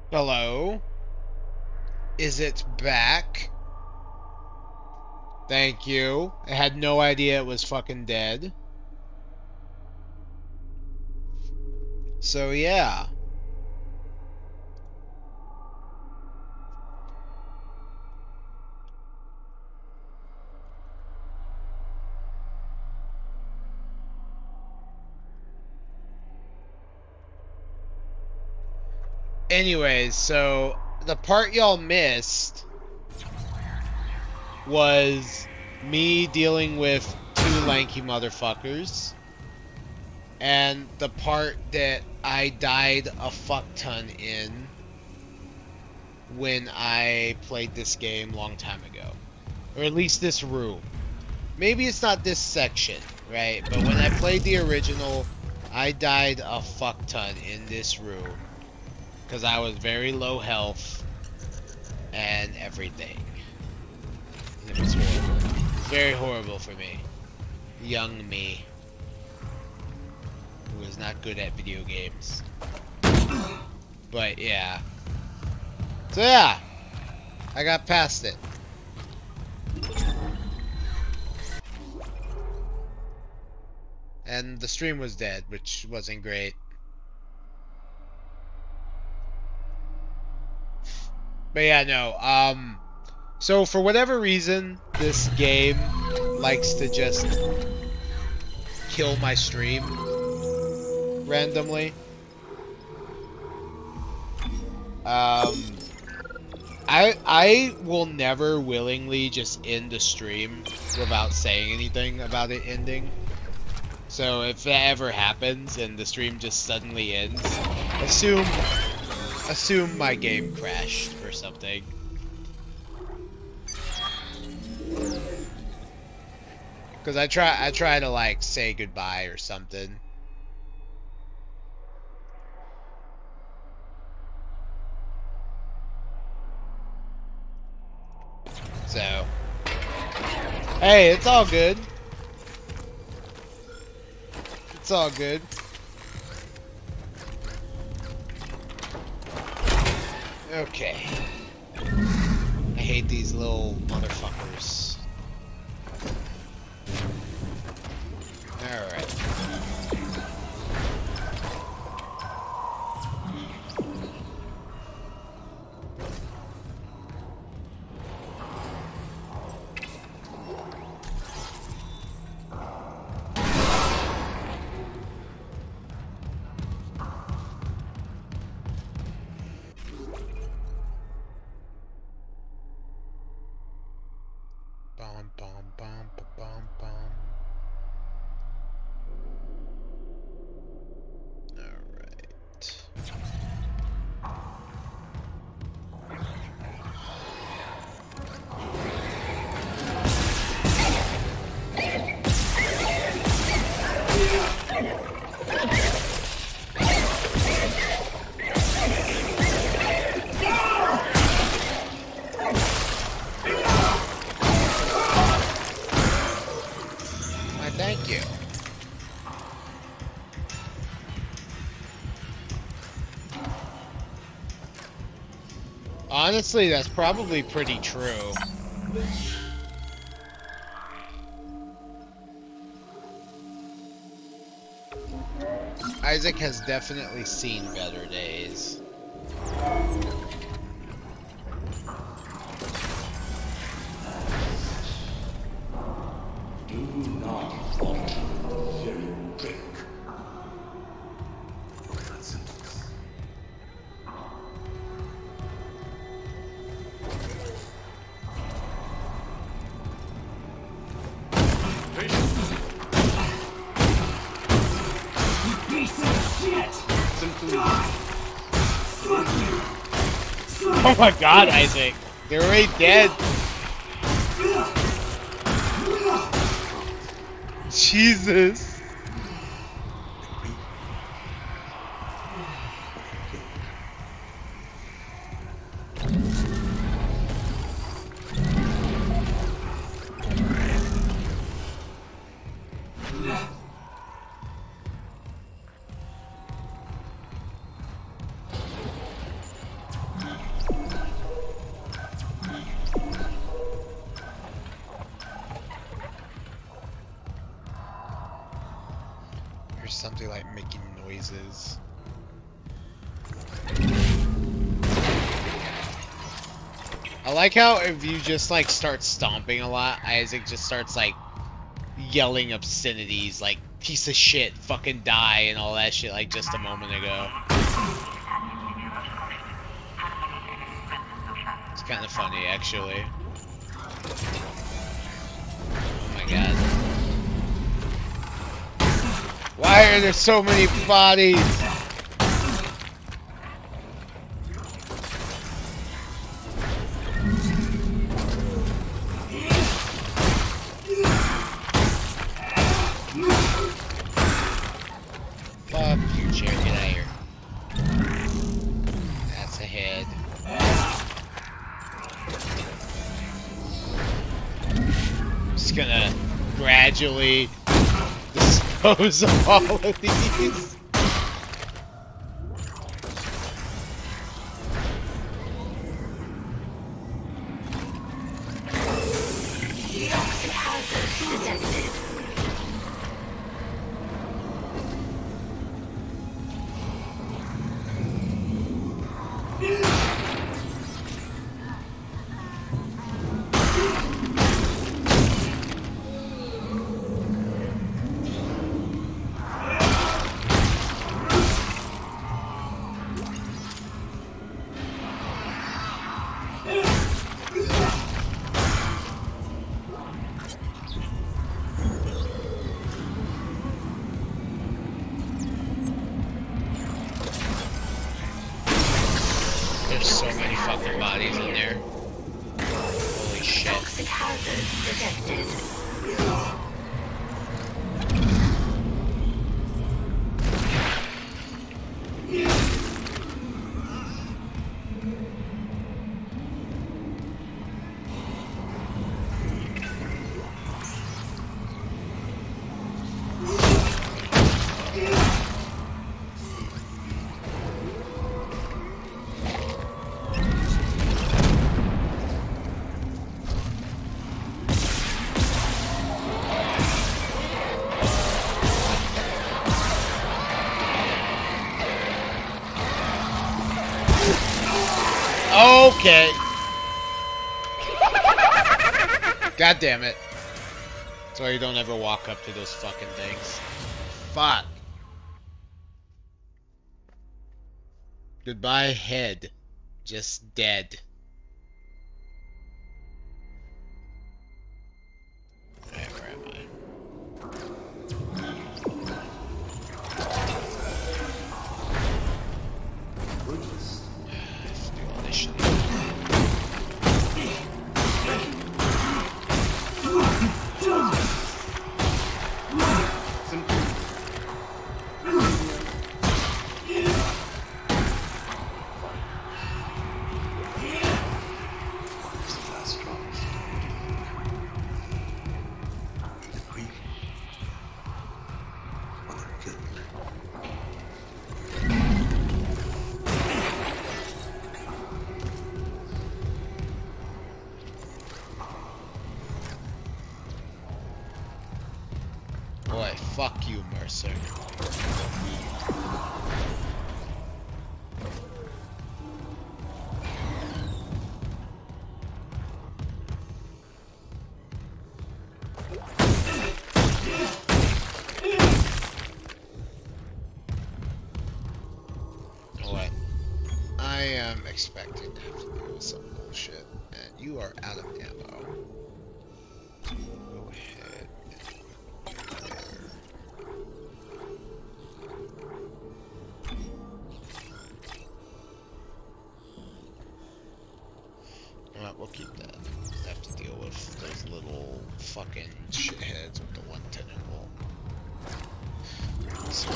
Hello? Is it back? Thank you. I had no idea it was fucking dead. So yeah. Anyways, so the part y'all missed was me dealing with two lanky motherfuckers, and the part that I died a fuck ton in when I played this game long time ago. Or at least this room. Maybe it's not this section, right? But when I played the original, I died a fuck ton in this room. Because I was very low health and everything. And it was horrible. Very horrible for me. Young me. Who is not good at video games. But yeah. So yeah. I got past it. And the stream was dead, which wasn't great. But yeah, no, so for whatever reason, this game likes to just kill my stream randomly. I will never willingly just end the stream without saying anything about it ending. So if that ever happens and the stream just suddenly ends, assume my game crashed or something. Cause I try to like say goodbye or something. So hey, it's all good. It's all good. Okay. I hate these little motherfuckers. Alright. Bum bum bum ba bum bum. Alright. Why, thank you. Honestly, that's probably pretty true. Isaac has definitely seen better days. Do not want very drink. Oh my god, Isaac. They're already dead. Jesus. Or something like making noises. I like how if you just like start stomping a lot, Isaac just starts like yelling obscenities like piece of shit, fucking die, and all that shit like just a moment ago. It's kind of funny actually. Oh my god. Why are there so many bodies? Fuck you, chair, get out of here. That's a head. Just gonna gradually dispose of all of these. Toxic hazard detected. There's so many fucking bodies in there. Holy shit. Toxic hazard detected. Okay. God damn it. Sorry you don't ever walk up to those fucking things. Fuck. Goodbye, head. Just dead. Alright, where am I? Let's do all this shit. Boy, fuck you, Mercer. What? I am expecting to have to deal with some bullshit, and you are out of ammo. Go ahead. Alright, we'll keep that. Have to deal with those little fucking shitheads with the one tentacle. So,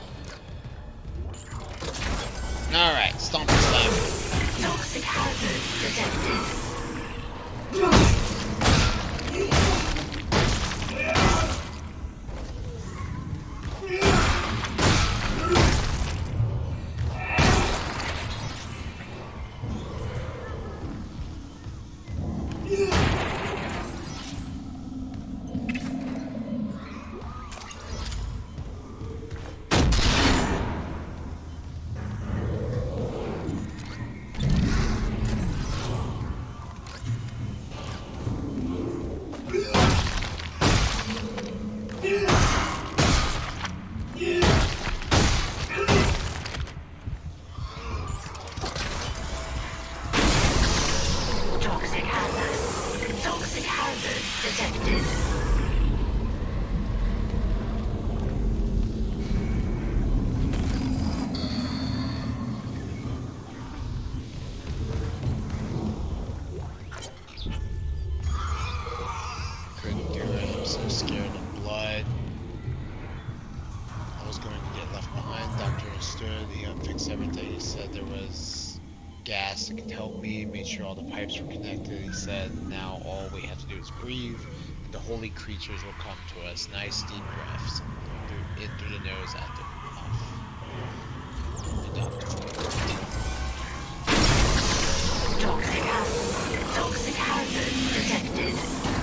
alright, stomp this time. Toxic hazard Toxic hazard. Toxic hazard detected. Couldn't do it. I'm so scared of blood. I was going to get left behind. Doctor understood. He unfixed everything. He said there was gas that could help me. Made sure all the pipes were connected. He said now all we have to do is breathe. The holy creatures will come to us. Nice deep breaths. In through the nose, out the mouth. The doctor. Toxic hazard. Toxic hazard detected.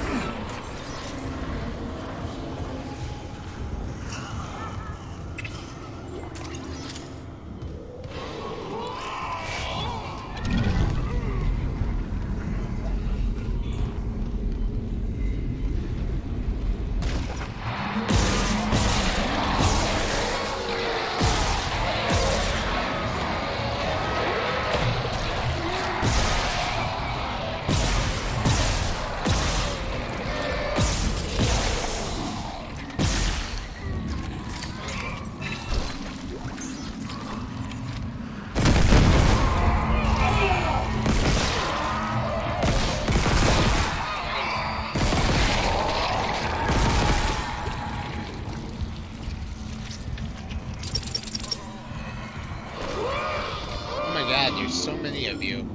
Oh my god, there's so many of you.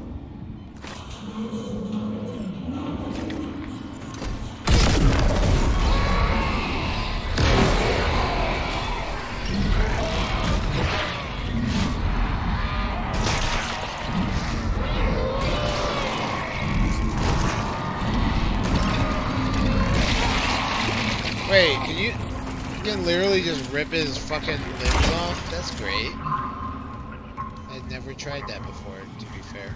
Wait, you can literally just rip his fucking limbs off? That's great. I'd never tried that before, to be fair.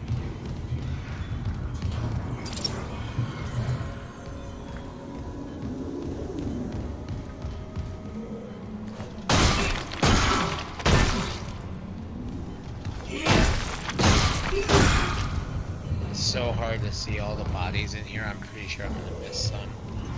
It's so hard to see all the bodies in here. I'm pretty sure I'm gonna miss some.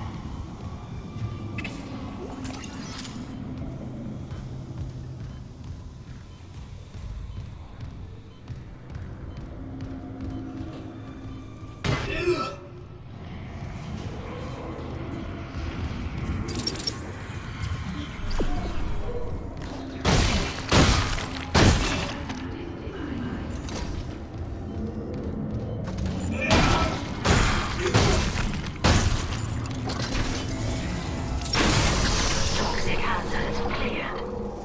Toxic hazard cleared.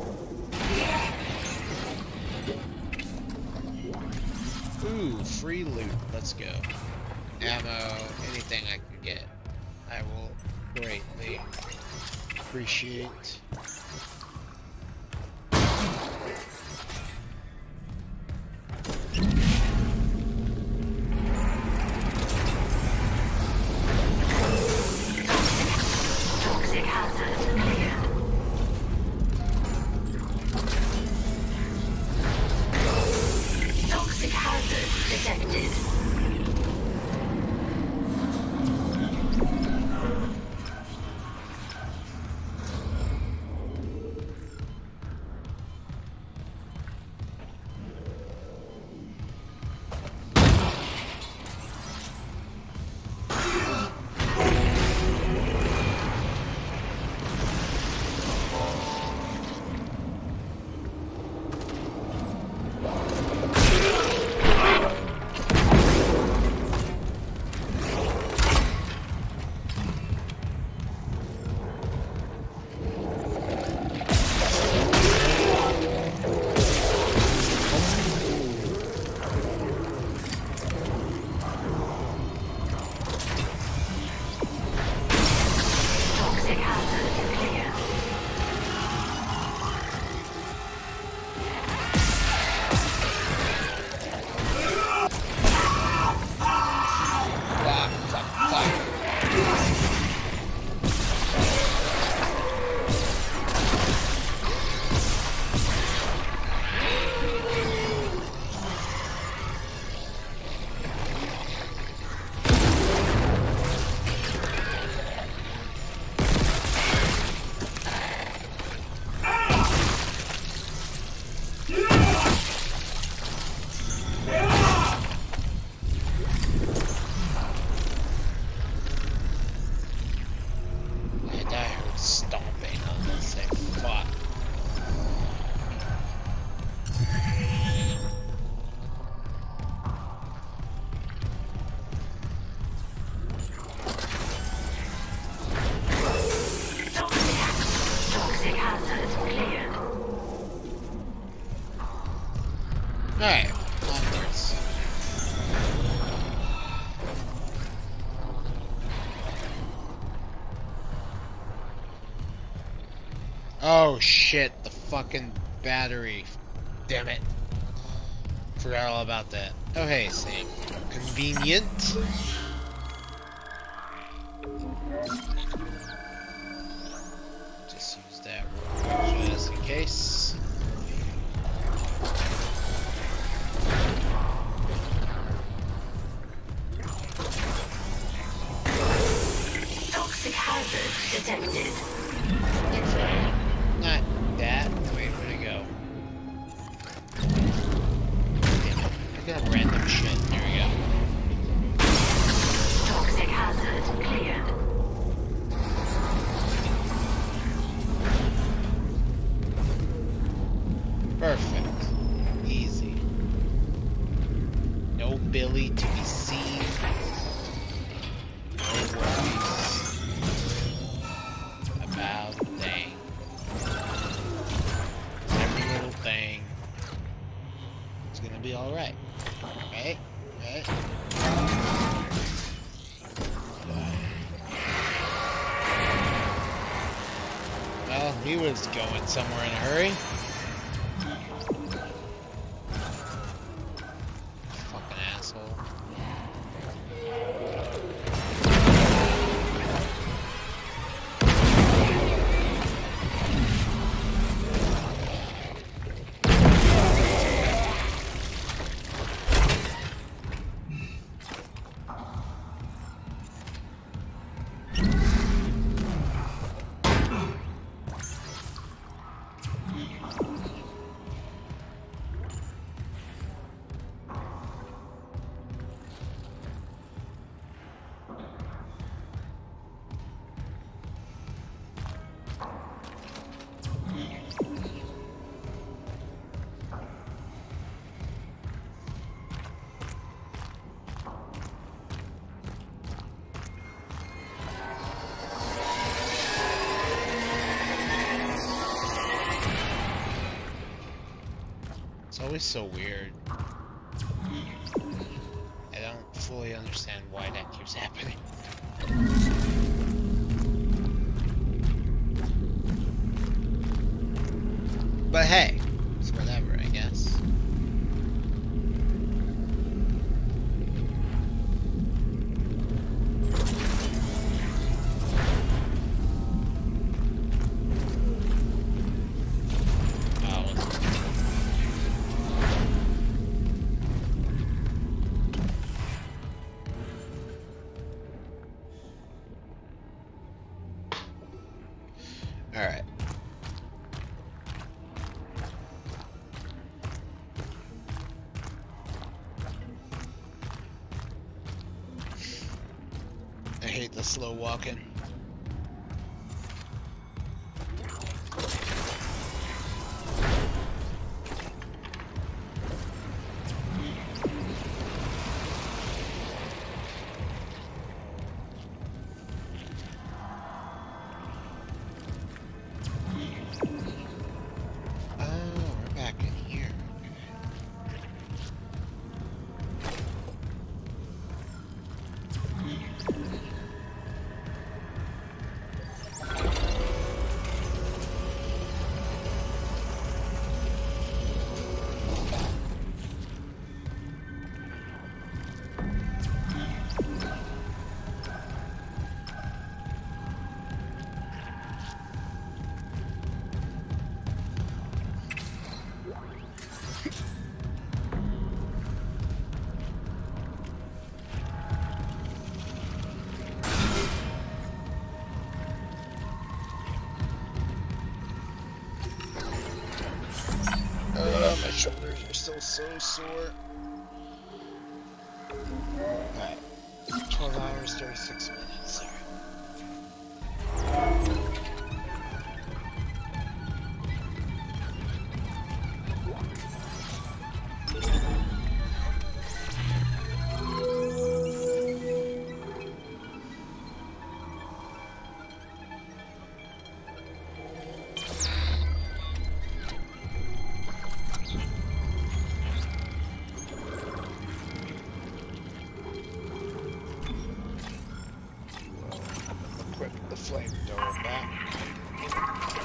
Ooh, free loot. Let's go. Ammo, anything I can get. I will greatly appreciate. Toxic hazard cleared. Toxic hazard detected. Alright, onwards. Oh shit, the fucking battery. Damn it. Forgot all about that. Oh hey, Sam. Convenient. Just use that real quick just in case. Toxic hazard detected. Not that. Wait, where'd it go? Damn it. I got random shit. There we go. Toxic hazard cleared. Perfect. Easy. No Billy to be seen. No worries about a thing. Every little thing is gonna be alright. Right? Right? Well, he was going somewhere in a hurry. Fucking asshole. It's always so weird. I don't fully understand why that keeps happening. But hey, it's whatever, I guess. Alright. I hate the slow walking. My shoulders are still so sore. Alright. 12 hours, 36 minutes. Alright. Flamethrower back.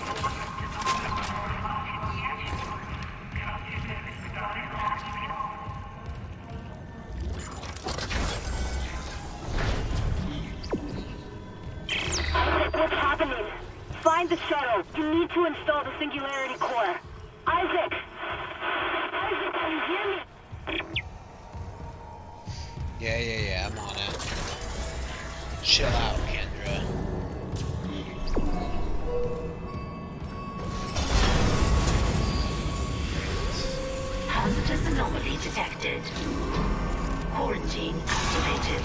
What's happening? Find the shuttle. You need to install the Singularity Core. Isaac! Isaac, can you hear me? Yeah, I'm on it. Chill out, Kendra. Hazardous anomaly detected. Quarantine activated.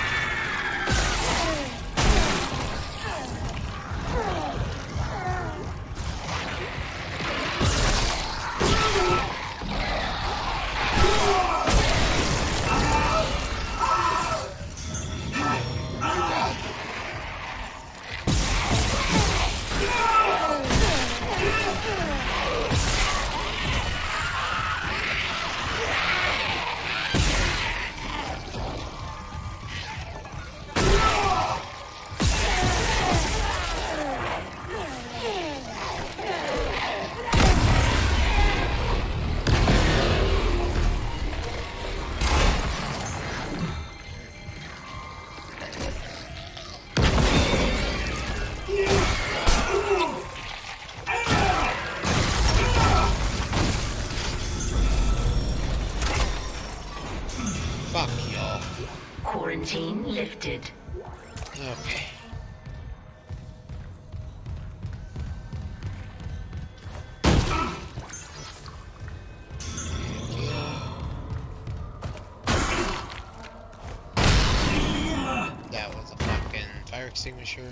Fuck y'all. Quarantine lifted. Okay. That was a fucking fire extinguisher.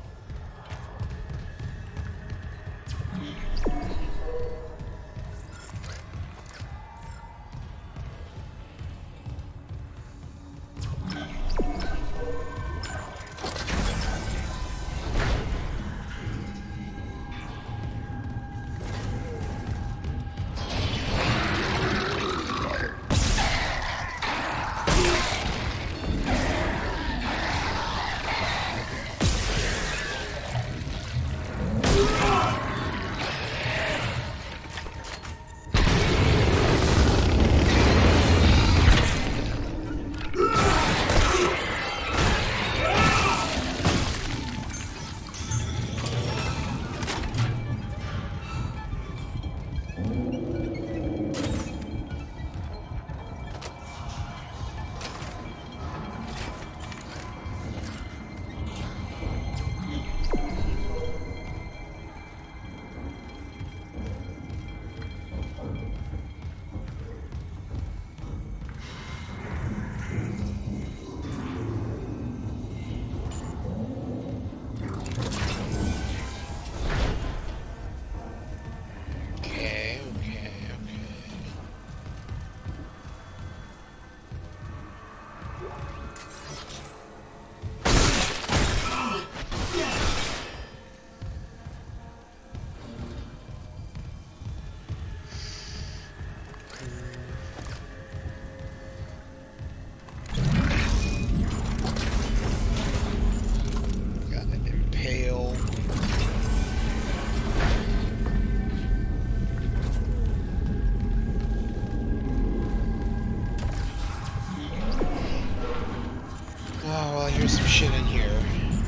There's some shit in here.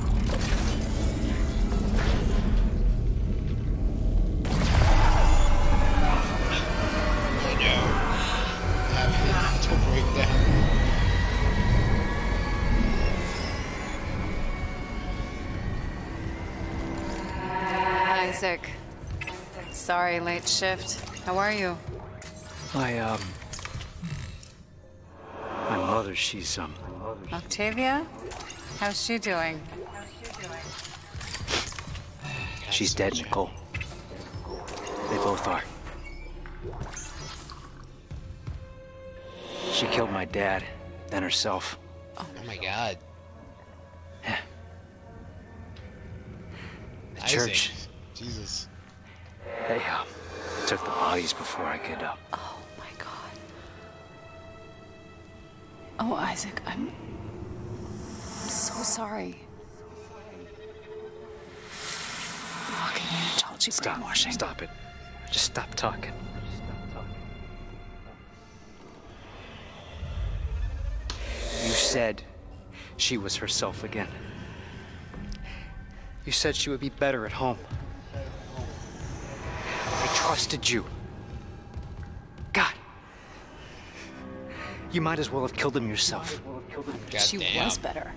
I know. Having a mental breakdown. Isaac. Sorry, late shift. How are you? My mother, she's, Octavia? How's she doing? she's dead, Nicole. They both are. She killed my dad, then herself. Oh my god. The Isaac. church, Jesus. they, took the bodies before I could, Oh my god. Oh, Isaac, I'm so sorry. Fucking Unitology brainwashing. Stop it. Just stop talking. You said she was herself again. You said she would be better at home. I trusted you. God. You might as well have killed him yourself. She Goddamn. was better.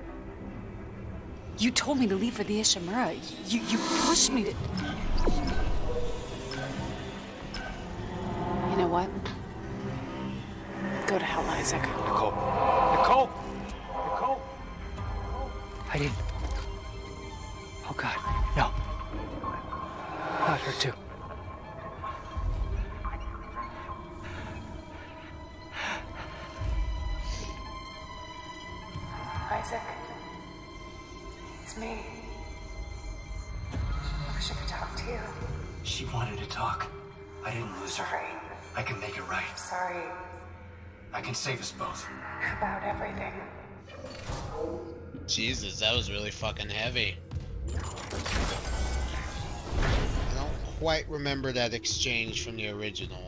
You told me to leave for the Ishimura. You pushed me to... You know what? Go to hell, Isaac. Nicole. Nicole! Nicole! I didn't. Oh, God. No. Not her, too. Isaac. It's me. I wish I could talk to you. She wanted to talk. I didn't lose her. Sorry. I can make it right. Sorry I can save us both. about everything. Jesus, that was really fucking heavy. I don't quite remember that exchange from the original.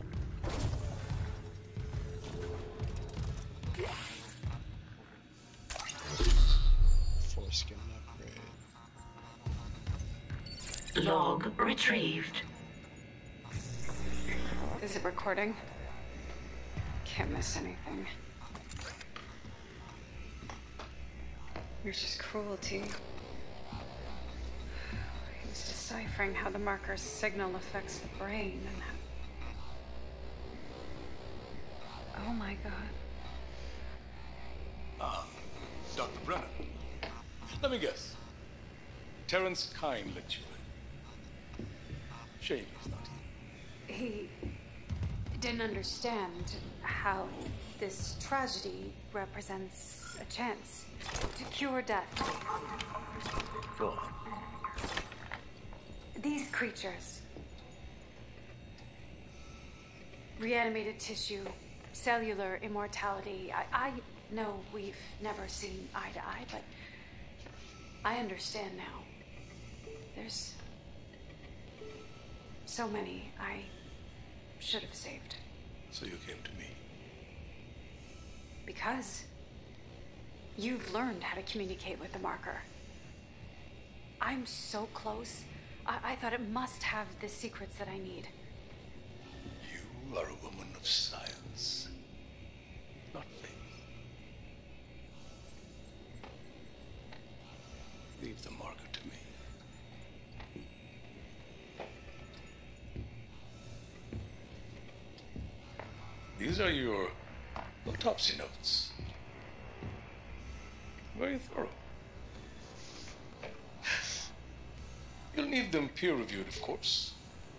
Foreskin upgrade. Log retrieved. Is it recording? Can't miss anything. There's just cruelty. He was deciphering how the marker's signal affects the brain and how... Oh my god. Dr. Brennan. Let me guess. Terrence Kyne let you in. Shame he's not here. He didn't understand how this tragedy represents a chance to cure death. Go on. These creatures, reanimated tissue, cellular immortality. I know we've never seen eye to eye, but I understand now. There's so many I should have saved. So you came to me. Because you've learned how to communicate with the marker. I'm so close. I thought it must have the secrets that I need. You are a woman of science, not faith. Leave the marker to me. These are your autopsy notes. Very thorough. You'll need them peer-reviewed, of course.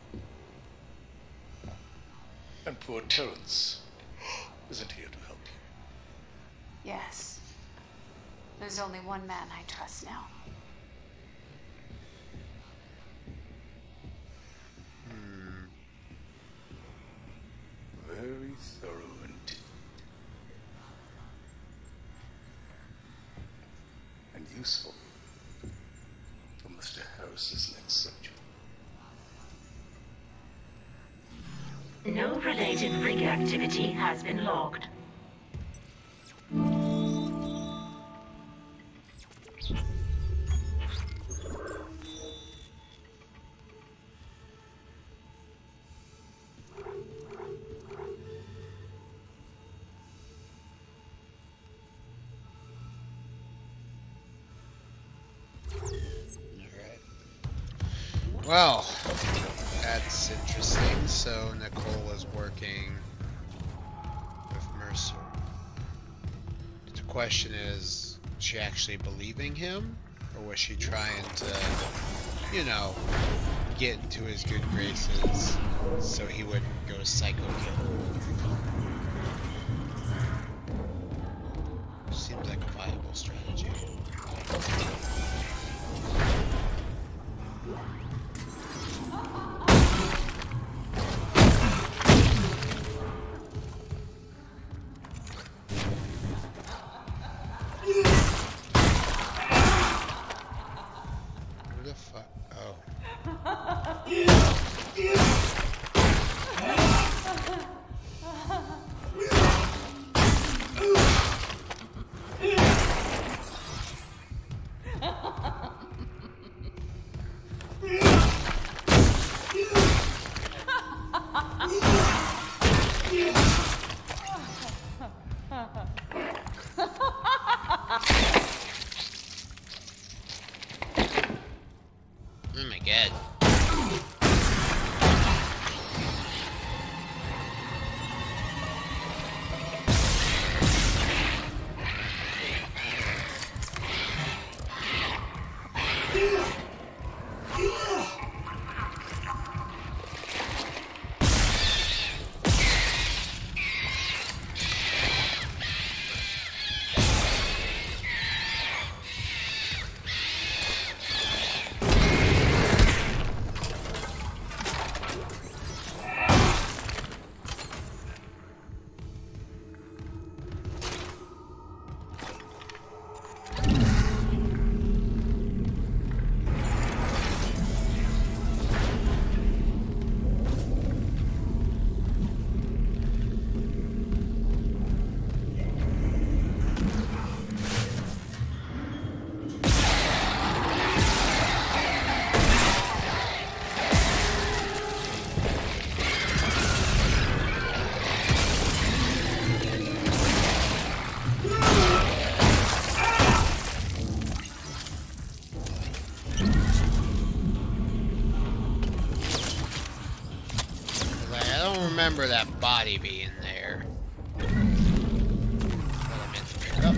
And poor Terrence isn't here to help you. Yes. There's only one man I trust now. Very thorough indeed. And useful for Mr. Harris's next surgery. No related rig activity has been logged. Well, that's interesting. So Nicole was working with Mercer. The question is she actually believing him? Or was she trying to, you know, get into his good graces so he wouldn't go psycho kill? Seems like a viable strategy. Who the fuck? Oh. Remember that body being there. But I meant to pick it up.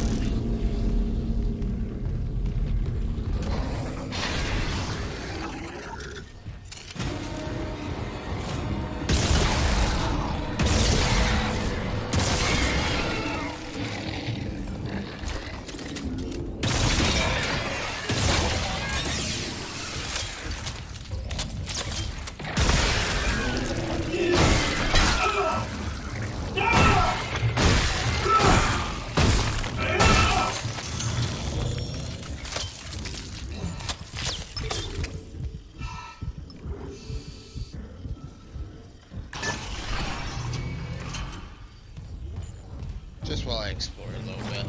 Just while I explore a little bit.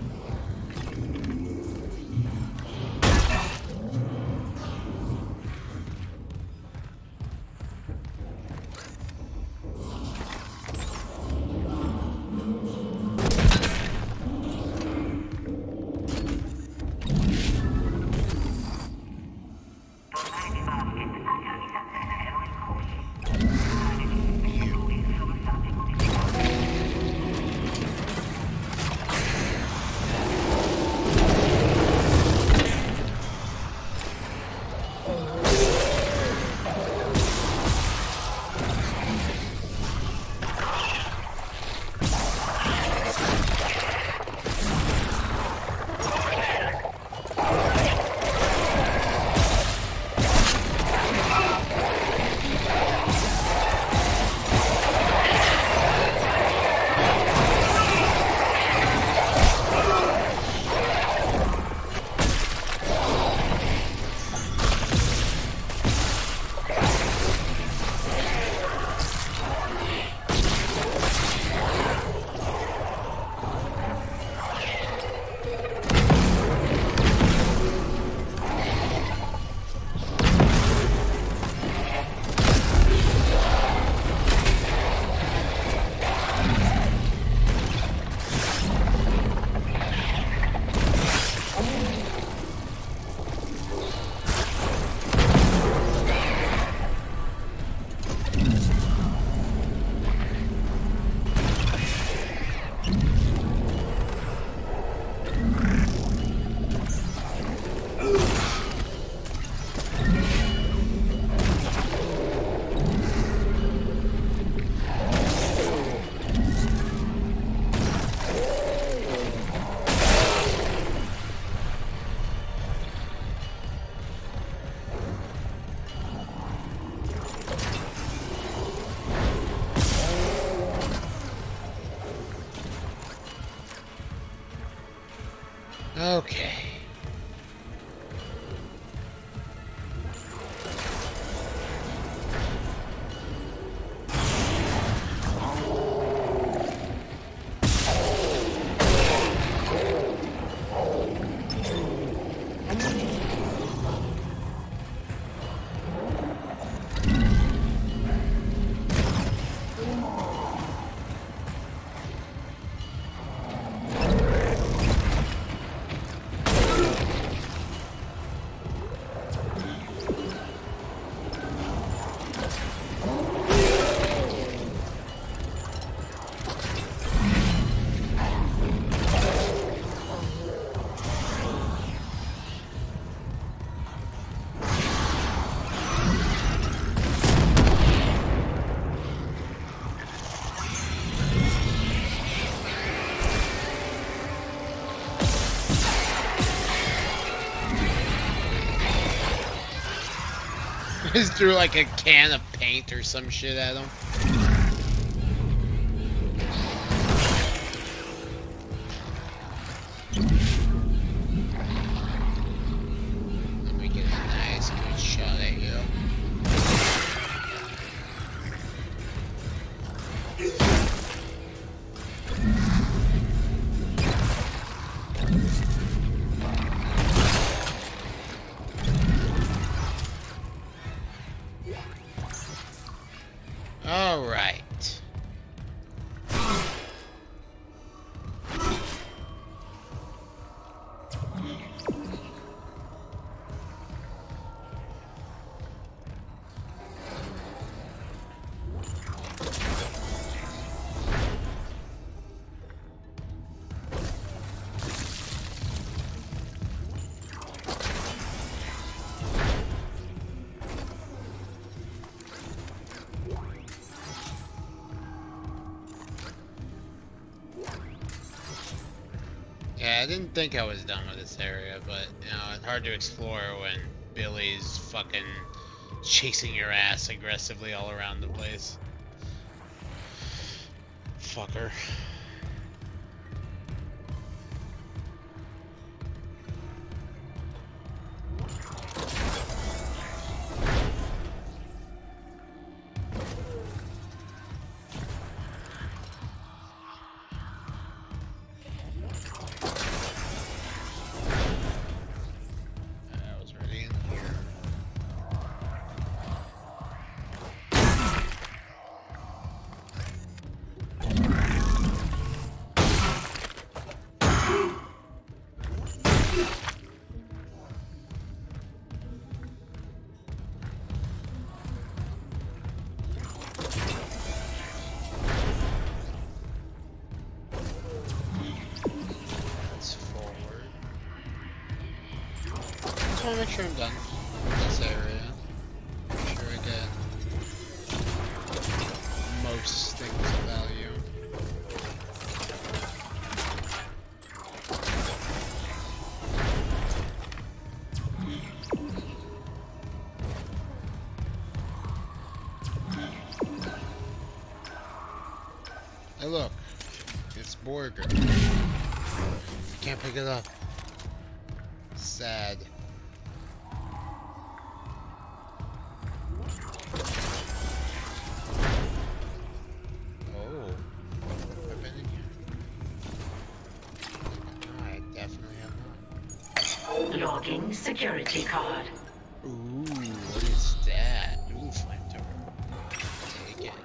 Okay. Just threw like a can of paint or some shit at him. Let me get a nice good shot at you. All right. Yeah, I didn't think I was done with this area, but, you know, it's hard to explore when Billy's fucking chasing your ass aggressively all around the place. Fucker. I want to make sure I'm done with this area. Make sure I get most things of value. Hey look, it's Borger. Can't pick it up. Sad. Logging security card. Ooh, what is that? Ooh, flamethrower. Take it.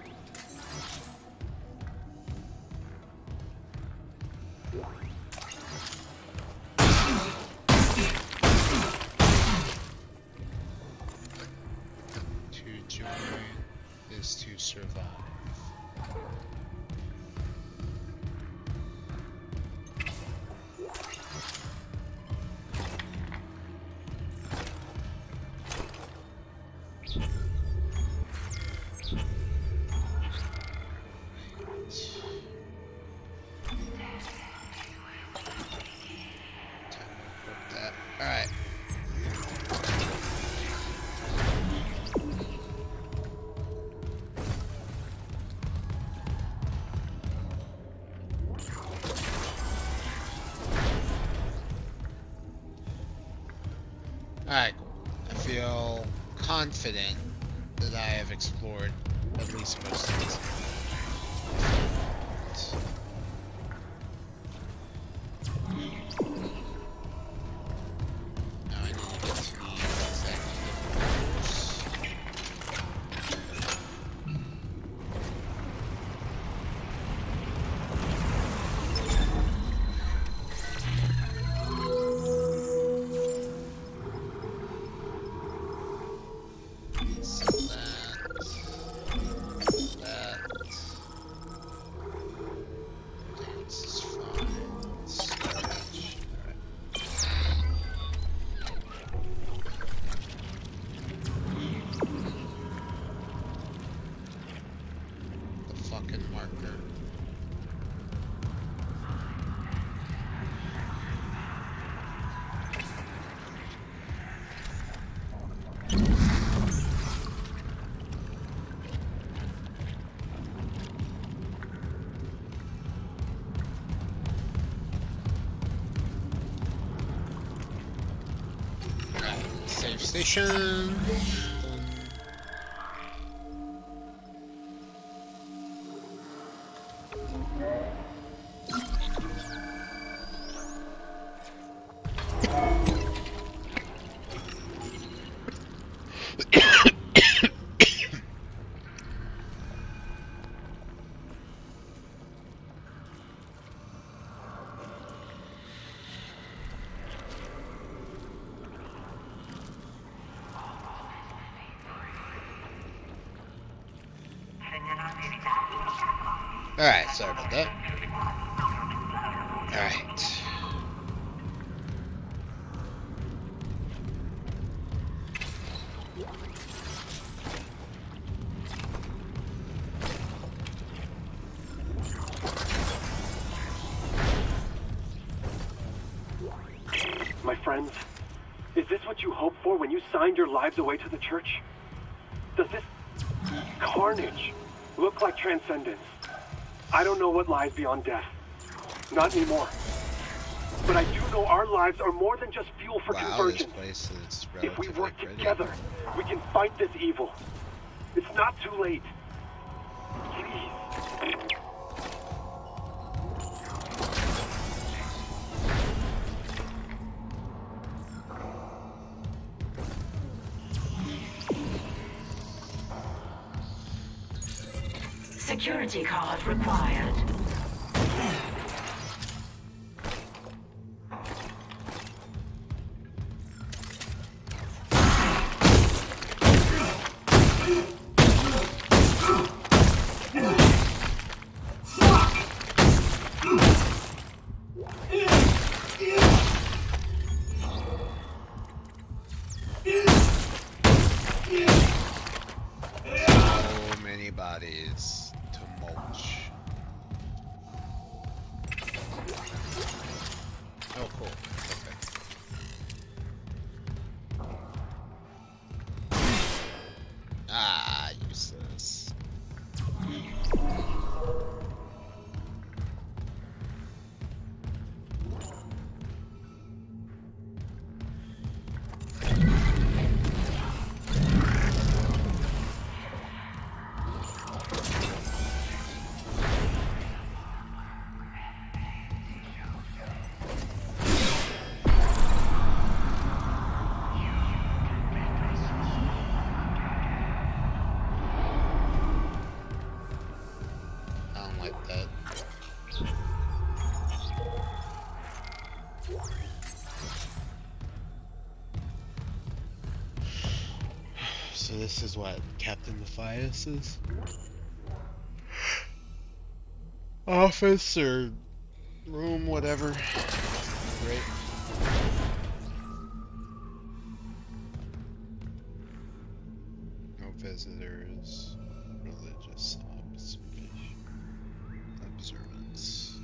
To join is to survive. Alright. Alright, I feel confident that I have explored at least most of this. Now I need to get to the executive quarters. So that. Safe station. Alright, sorry about that. Alright. My friends, is this what you hoped for when you signed your lives away to the church? Does this carnage look like transcendence? I don't know what lies beyond death. Not anymore. But I do know our lives are more than just fuel for convergence. This place is if we work pretty. together, we can fight this evil. It's not too late. Please. Security card required. So many bodies to mulch. Oh, cool. Okay. Ah, useless. I don't like that. So this is what Captain Matthias is? Office or room, whatever. Great. No visitors. Religious observance.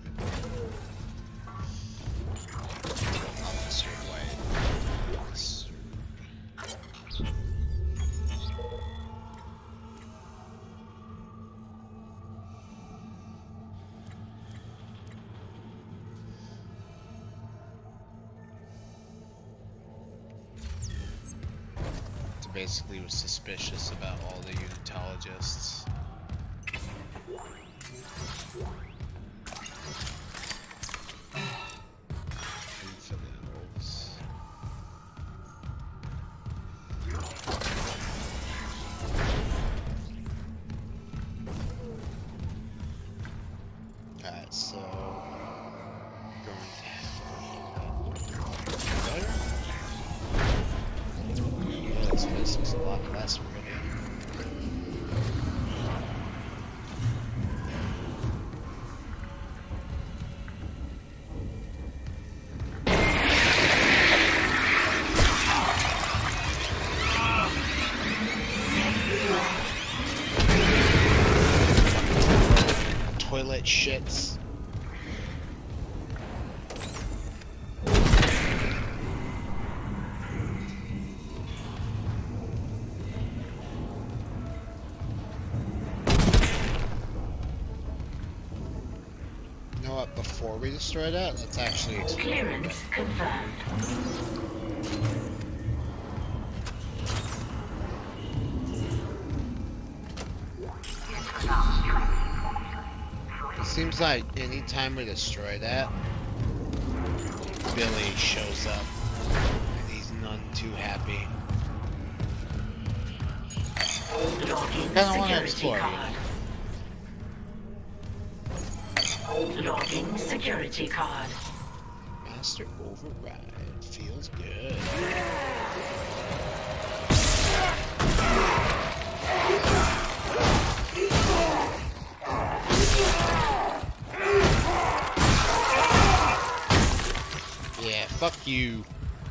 Okay. Officer White. Officer. So basically was suspicious about all the unitologists. Infidels. Alright, so yeah, this place looks a lot less already. Toilet shits. You know what, before we destroy that, let's actually explore. Clearance confirmed. Seems like anytime we destroy that, Billy shows up. And he's none too happy. Logging Kinda wanna security explore, card. Logging security card. Master Override feels good. Yeah, fuck you.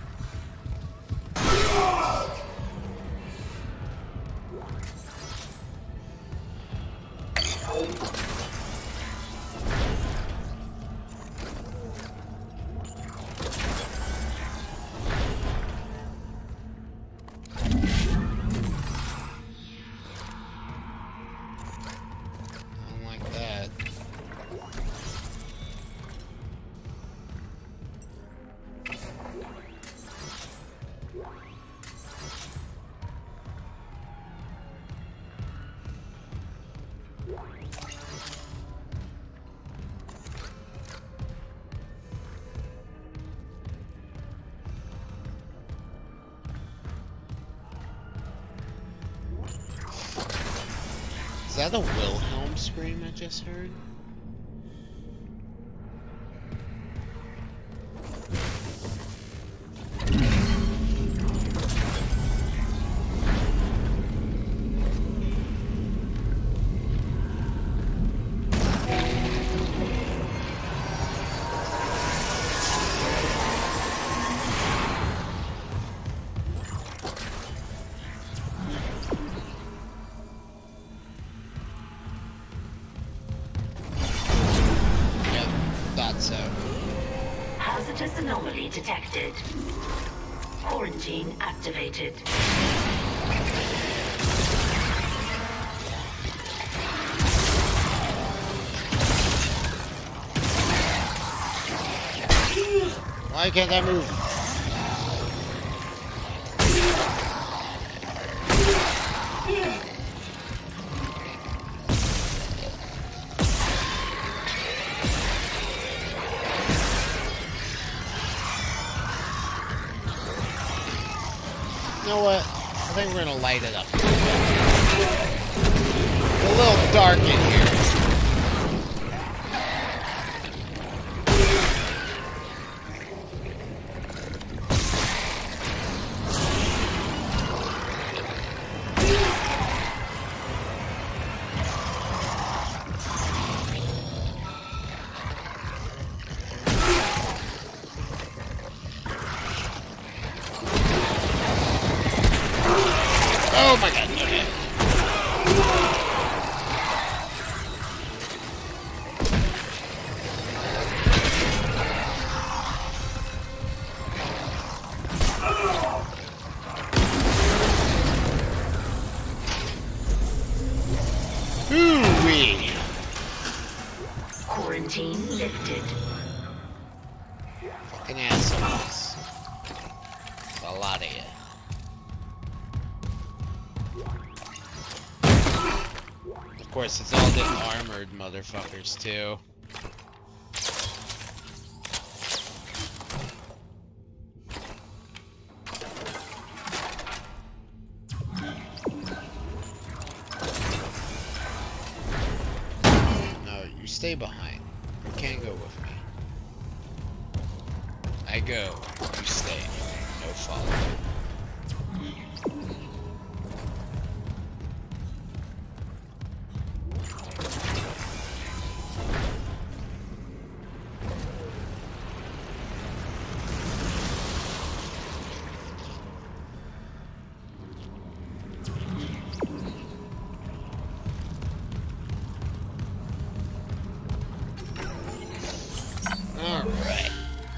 I don't like that. Is that a Wilhelm scream I just heard? So, Hazardous anomaly detected. Quarantine activated. why can't I move? You know what? I think we're gonna light it up. It's a little dark in here. Oh my god, okay. Hoo-wee! Quarantine lifted. Fucking assholes. A lot of you. Of course, it's all the armored motherfuckers, too. No, you stay behind. You can't go with me. I go, you stay. No following. Alright.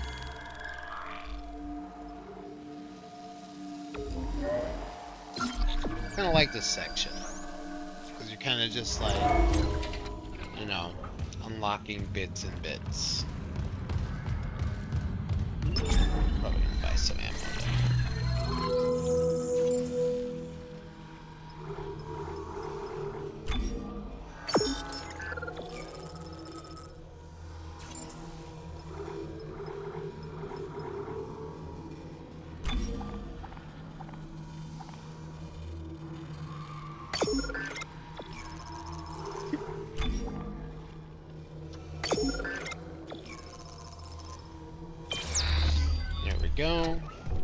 I kinda like this section. Because you're kinda just like, you know, unlocking bits and bits. Probably gonna buy some ammo though. go.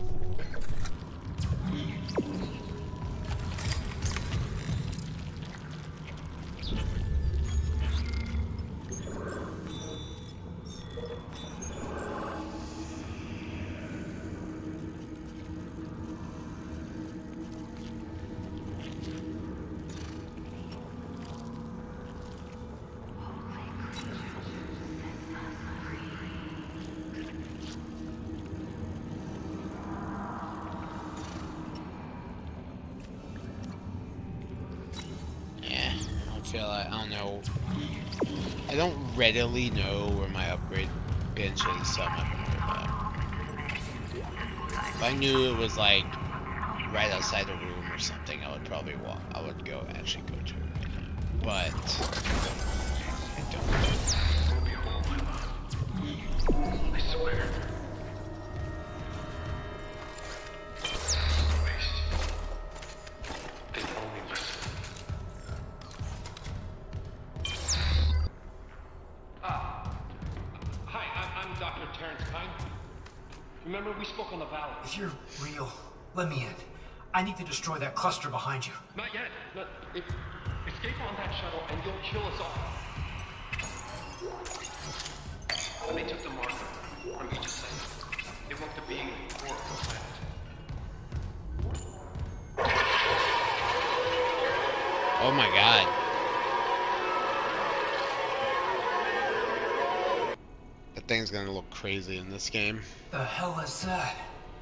I don't readily know where my upgrade bench is, so I'm not gonna worry about it. If I knew it was like right outside the room or something, I would probably walk. I would actually go to it. But I don't. I swear. Remember, we spoke on the valley. If you're real, let me in. I need to destroy that cluster behind you. Not yet. Escape on that shuttle and you'll kill us all. When they took the marker from each ascent, it woke the being in the core of the planet. Oh my god. That thing's gonna look crazy in this game. The hell is that?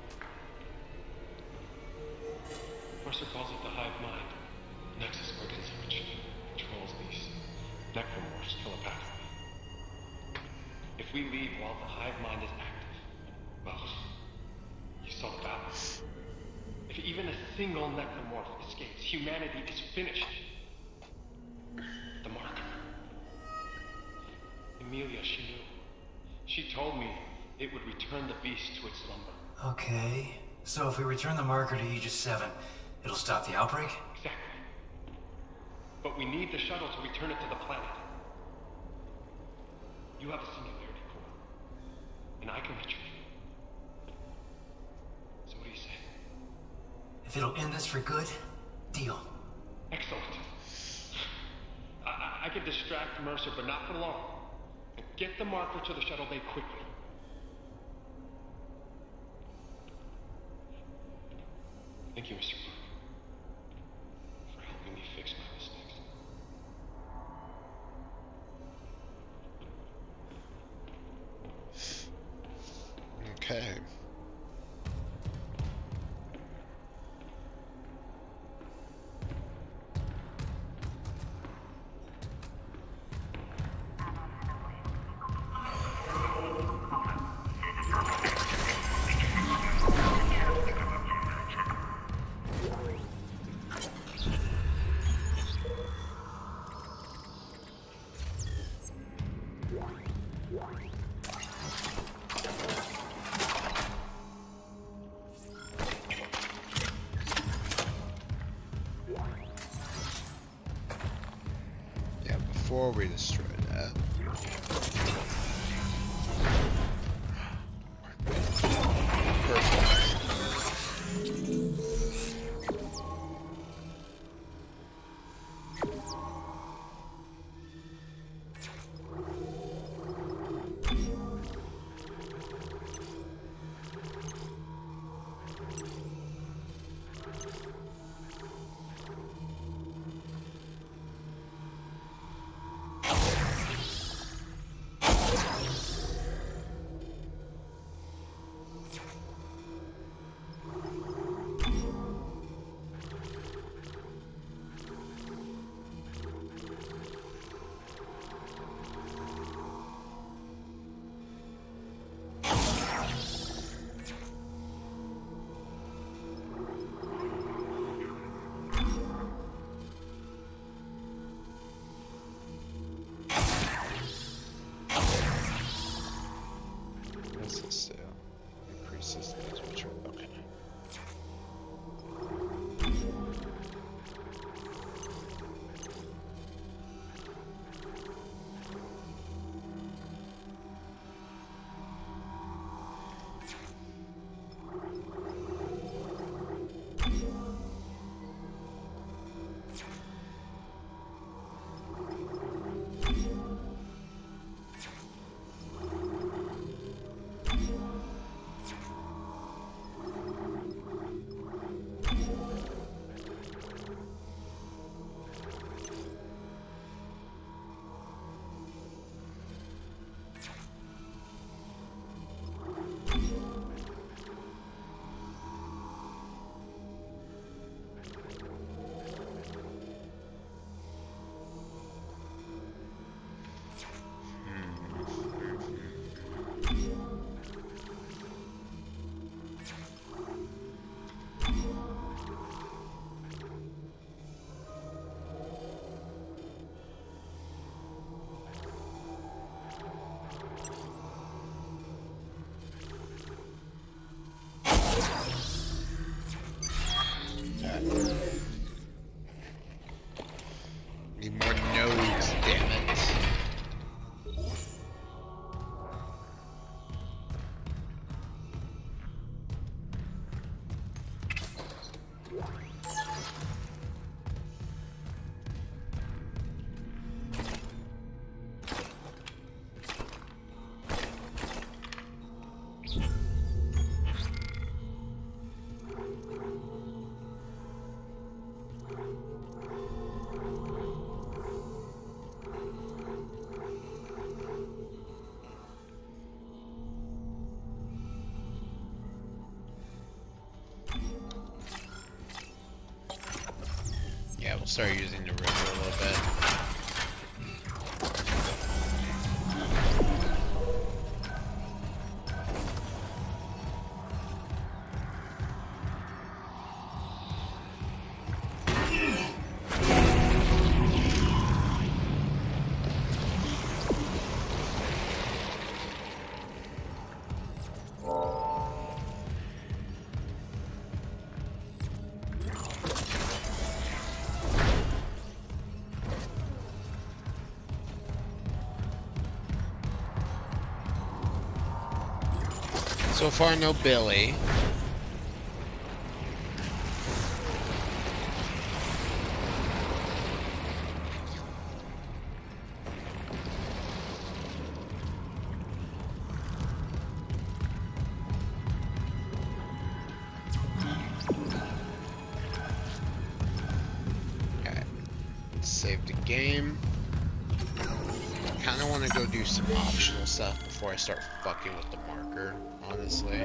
Mercer calls it the hive mind. Nexus organization controls these necromorphs telepathically. If we leave while the hive mind is active, well, you saw the battle. If even a single necromorph escapes, humanity is finished. The marker. Emilia, she knew. She told me it would return the beast to its slumber. Okay, so if we return the marker to Aegis 7, it'll stop the outbreak? Exactly. But we need the shuttle to return it to the planet. You have a singularity core, and I can retrieve it. So what do you say? If it'll end this for good, deal. Excellent. I can distract Mercer, but not for long. Get the marker to the shuttle bay quickly. Thank you, Mr. Park, for helping me fix my mistakes. Okay. Before we destroy that. Perfect. start using the river a little bit. So far, no Billy. Okay, let's save the game. Kinda want to go do some optional stuff before I start fucking with the marker, honestly.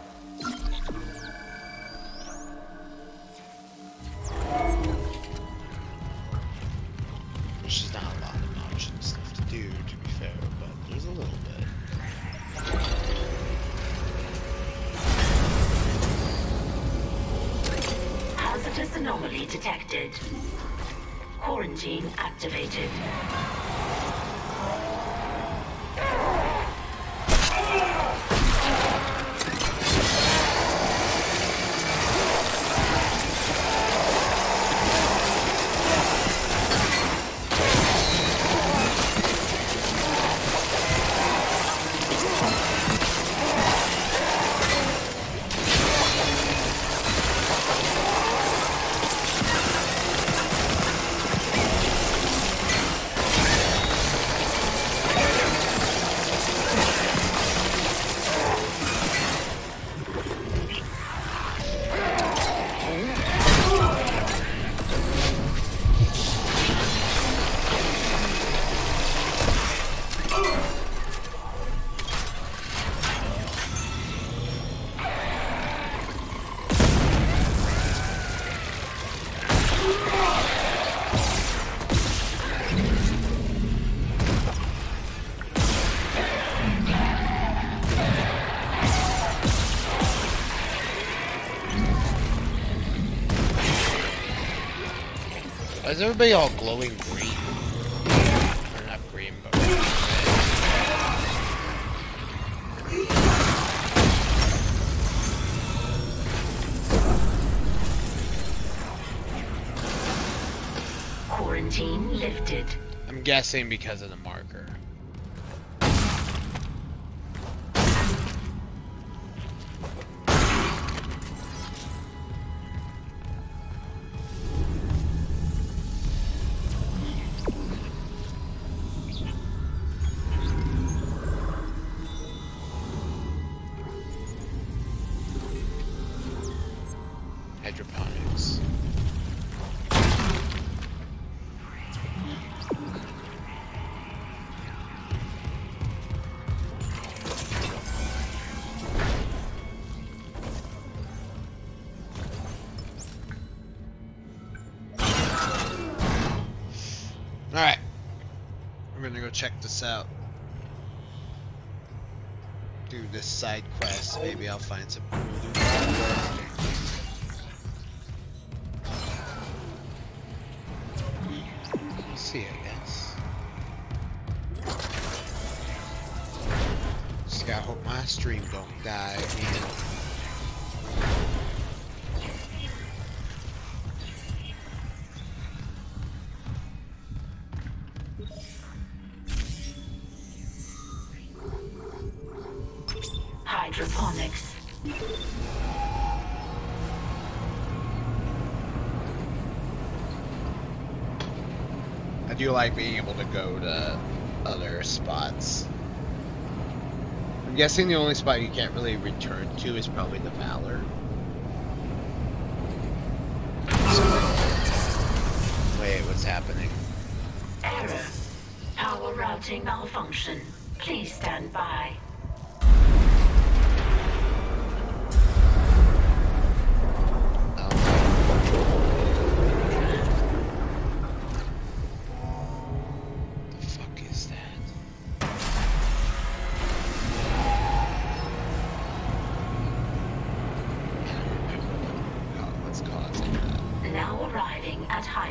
There's just not a lot of optional stuff to do, to be fair, but there's a little bit. Hazardous anomaly detected. Quarantine activated. Why is everybody all glowing green? Or not green, but red. Quarantine lifted. I'm guessing because of the marker. Hydroponics. Alright. We're gonna go check this out. Do this side quest. Maybe I'll find some cool loot. Let's see, I guess. Just gotta hope my stream don't die again. Hydroponics. I do like being able to go to other spots. I'm guessing the only spot you can't really return to is probably the Valor. Wait, what's happening? Error. Power routing malfunction. Please stand by.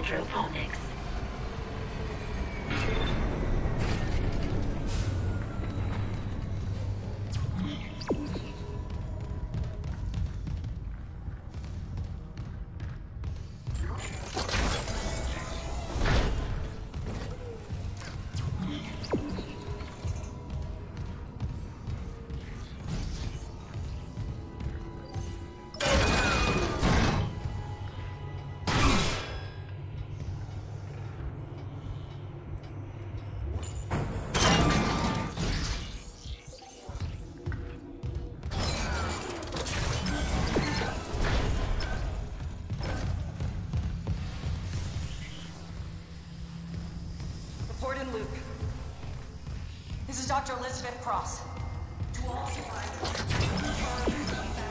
hydroponics. Report in Luke. This is Dr. Elizabeth Cross. To all survivors.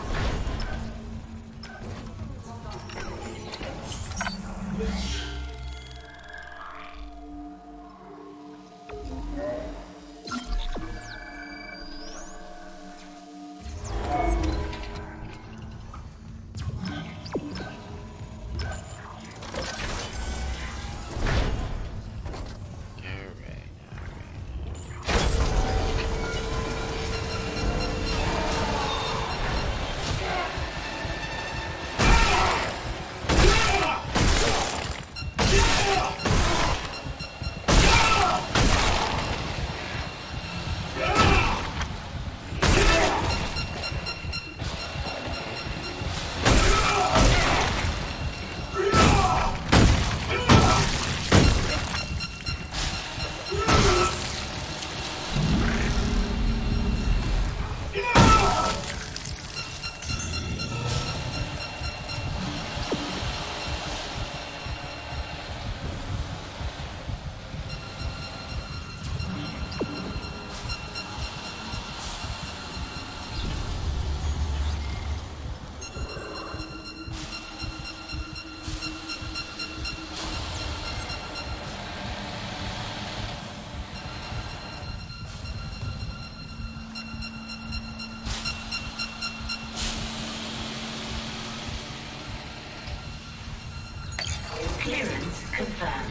Clearance confirmed.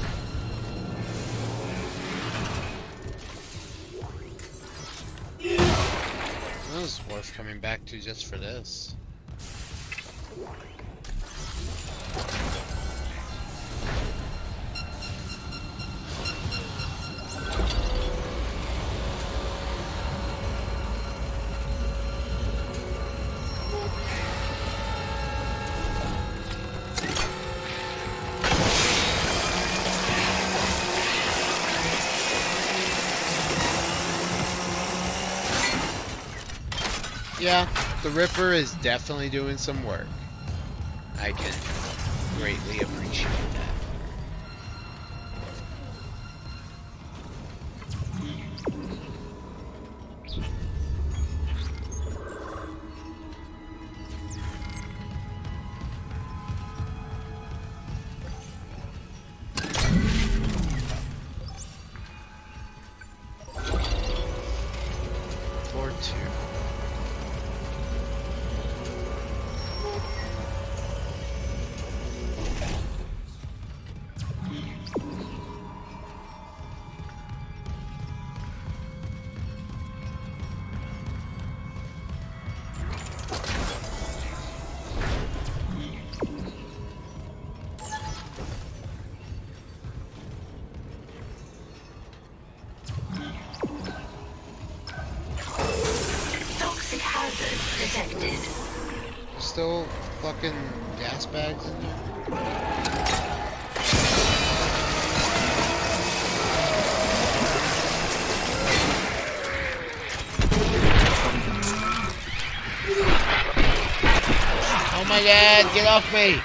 This is worth coming back to just for this. Yeah, the Ripper is definitely doing some work. I can greatly appreciate that. Floor 2. Toxic hazard detected. Still fucking gas bags in there? Oh my god, get off me!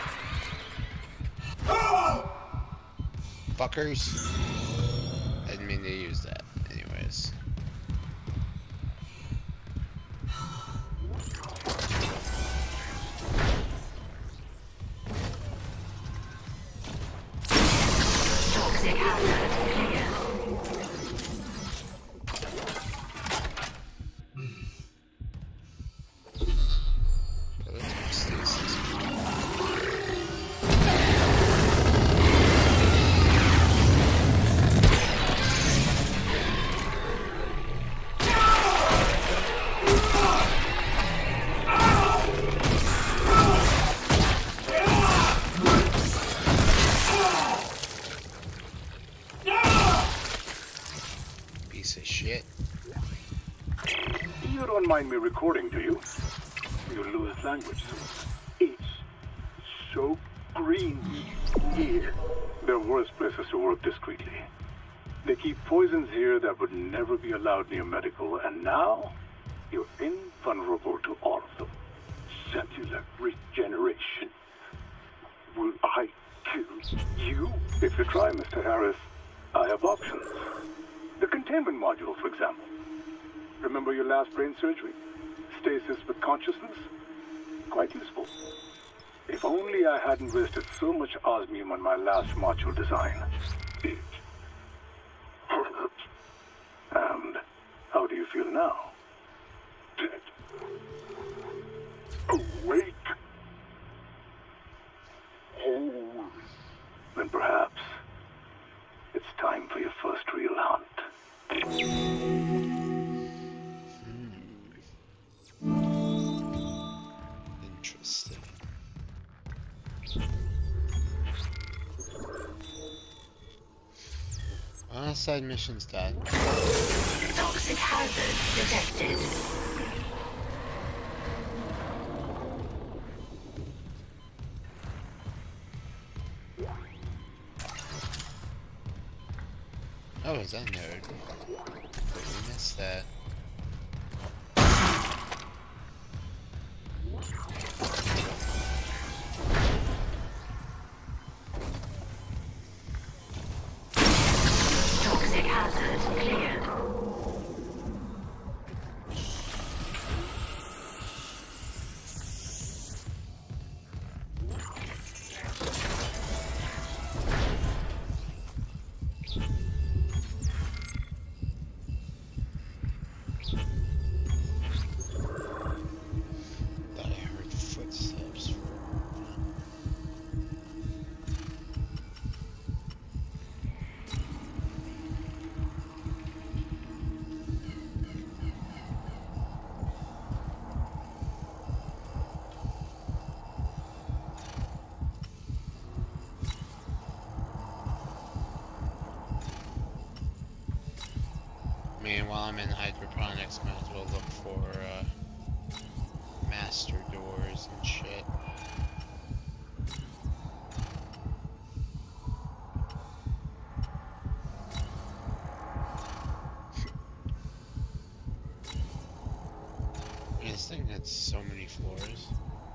Fuckers. I didn't mean to use that. Anyways. Toxic hazard clear. mind me recording, do you? You lose language soon. It's so green here. They're worse places to work discreetly. They keep poisons here that would never be allowed near medical, and now you're invulnerable to all of them. Cellular regeneration. Will I kill you? If you try, Mr. Harris, I have options. The containment module, for example. Remember your last brain surgery? Stasis with consciousness? Quite useful. If only I hadn't wasted so much osmium on my last module design. It hurt. And how do you feel now? Dead. Awake. Whole. Then perhaps it's time for your first real hunt. Interesting. Side missions done. Toxic hazard detected. Oh, is that nerd? We missed that. Toxic hazard cleared. Thought I heard footsteps. Man, while I'm in hydroponics, might as well look for master doors and shit. This thing had so many floors.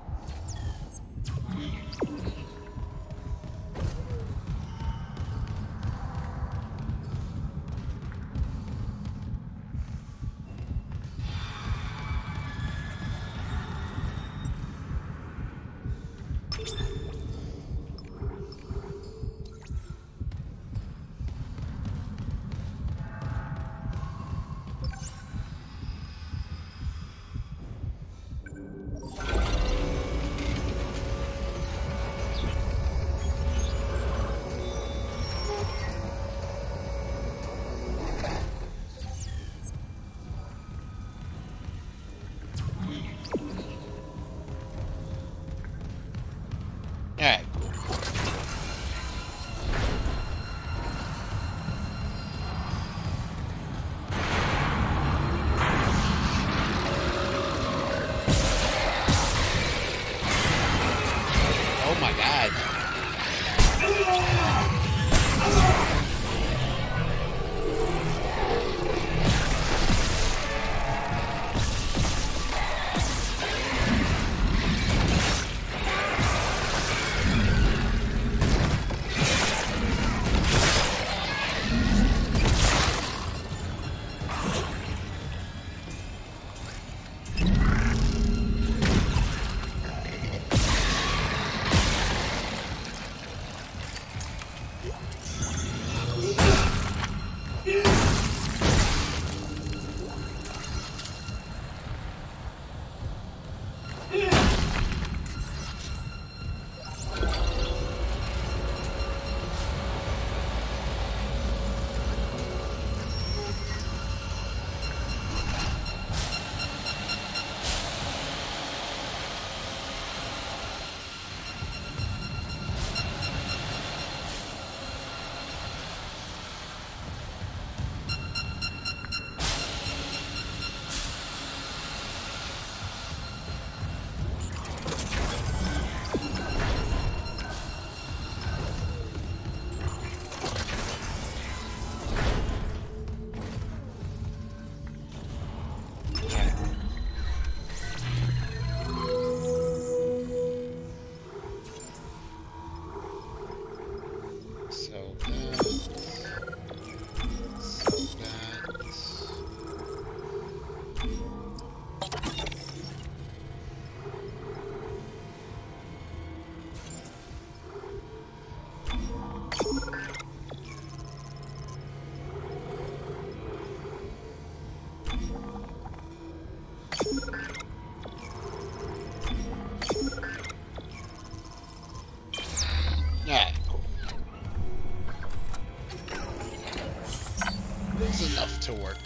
Alright, cool. Oh my god.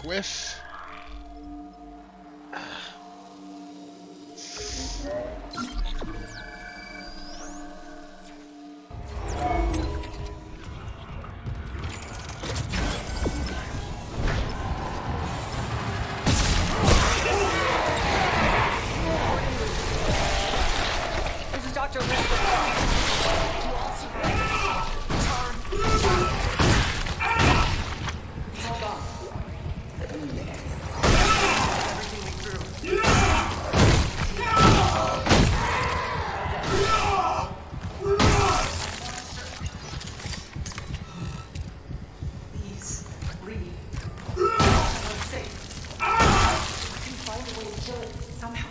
quick whiff. This is Dr. Elizabeth. Please, leave. I'm safe. I can find a way to kill it somehow.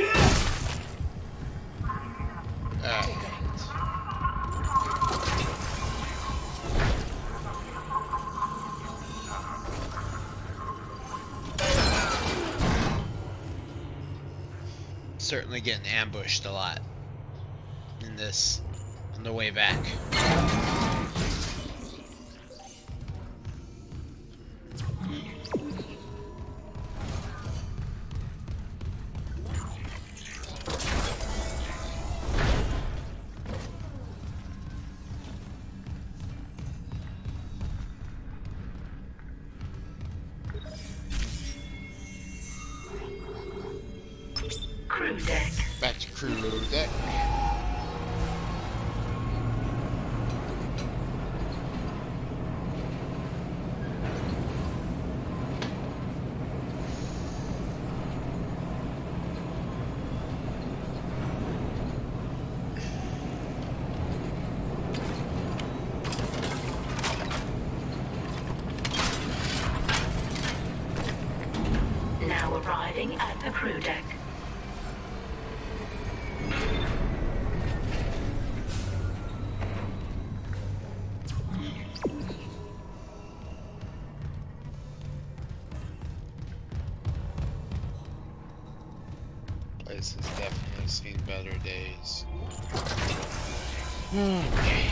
Certainly getting ambushed a lot in this on the way back. Crew deck. Back to crew deck. Now arriving at the crew deck. Place has definitely seen better days. Okay.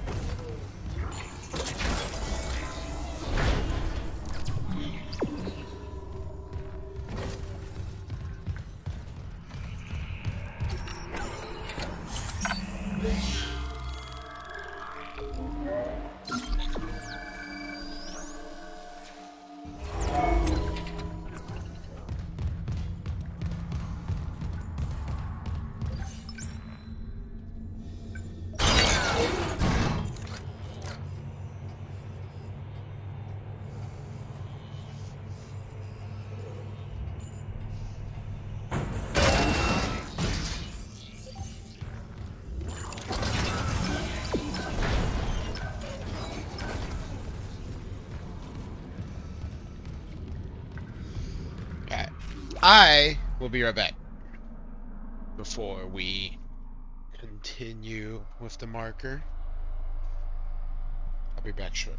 I will be right back before we continue with the marker. I'll be back shortly.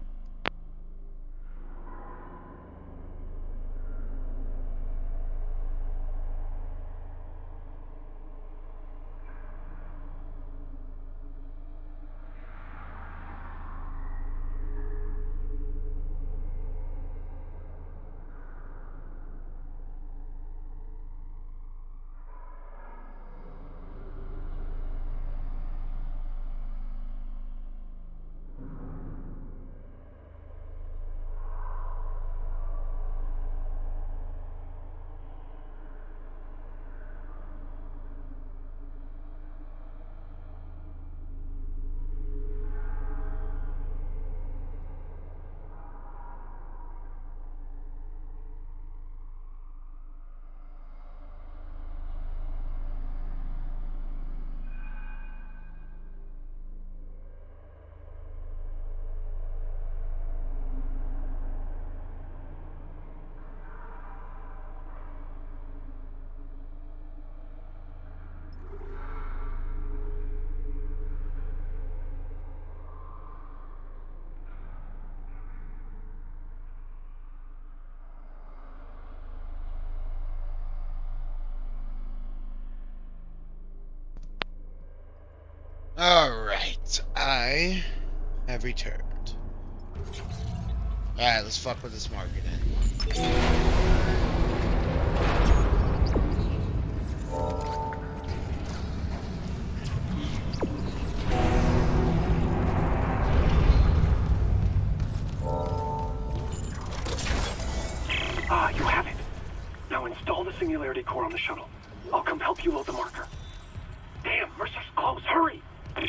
Alright, I have returned. Alright, let's fuck with this market then. Ah, you have it. Now install the Singularity Core on the shuttle. I'll come help you load the marker. Damn, Mercer's close. Hurry!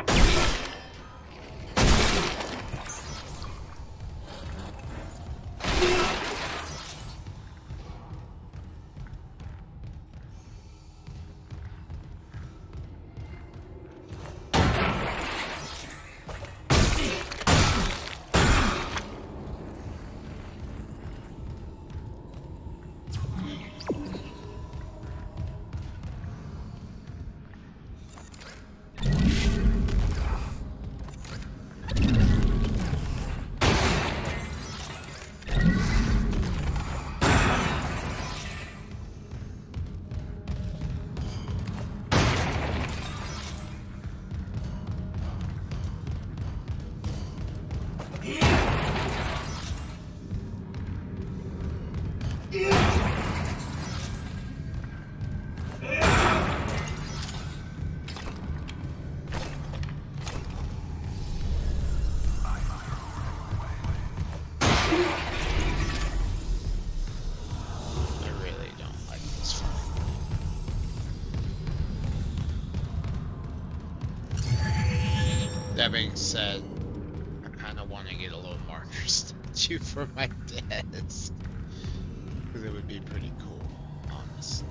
That being said, I kind of want to get a little marker statue for my desk. Because it would be pretty cool, honestly.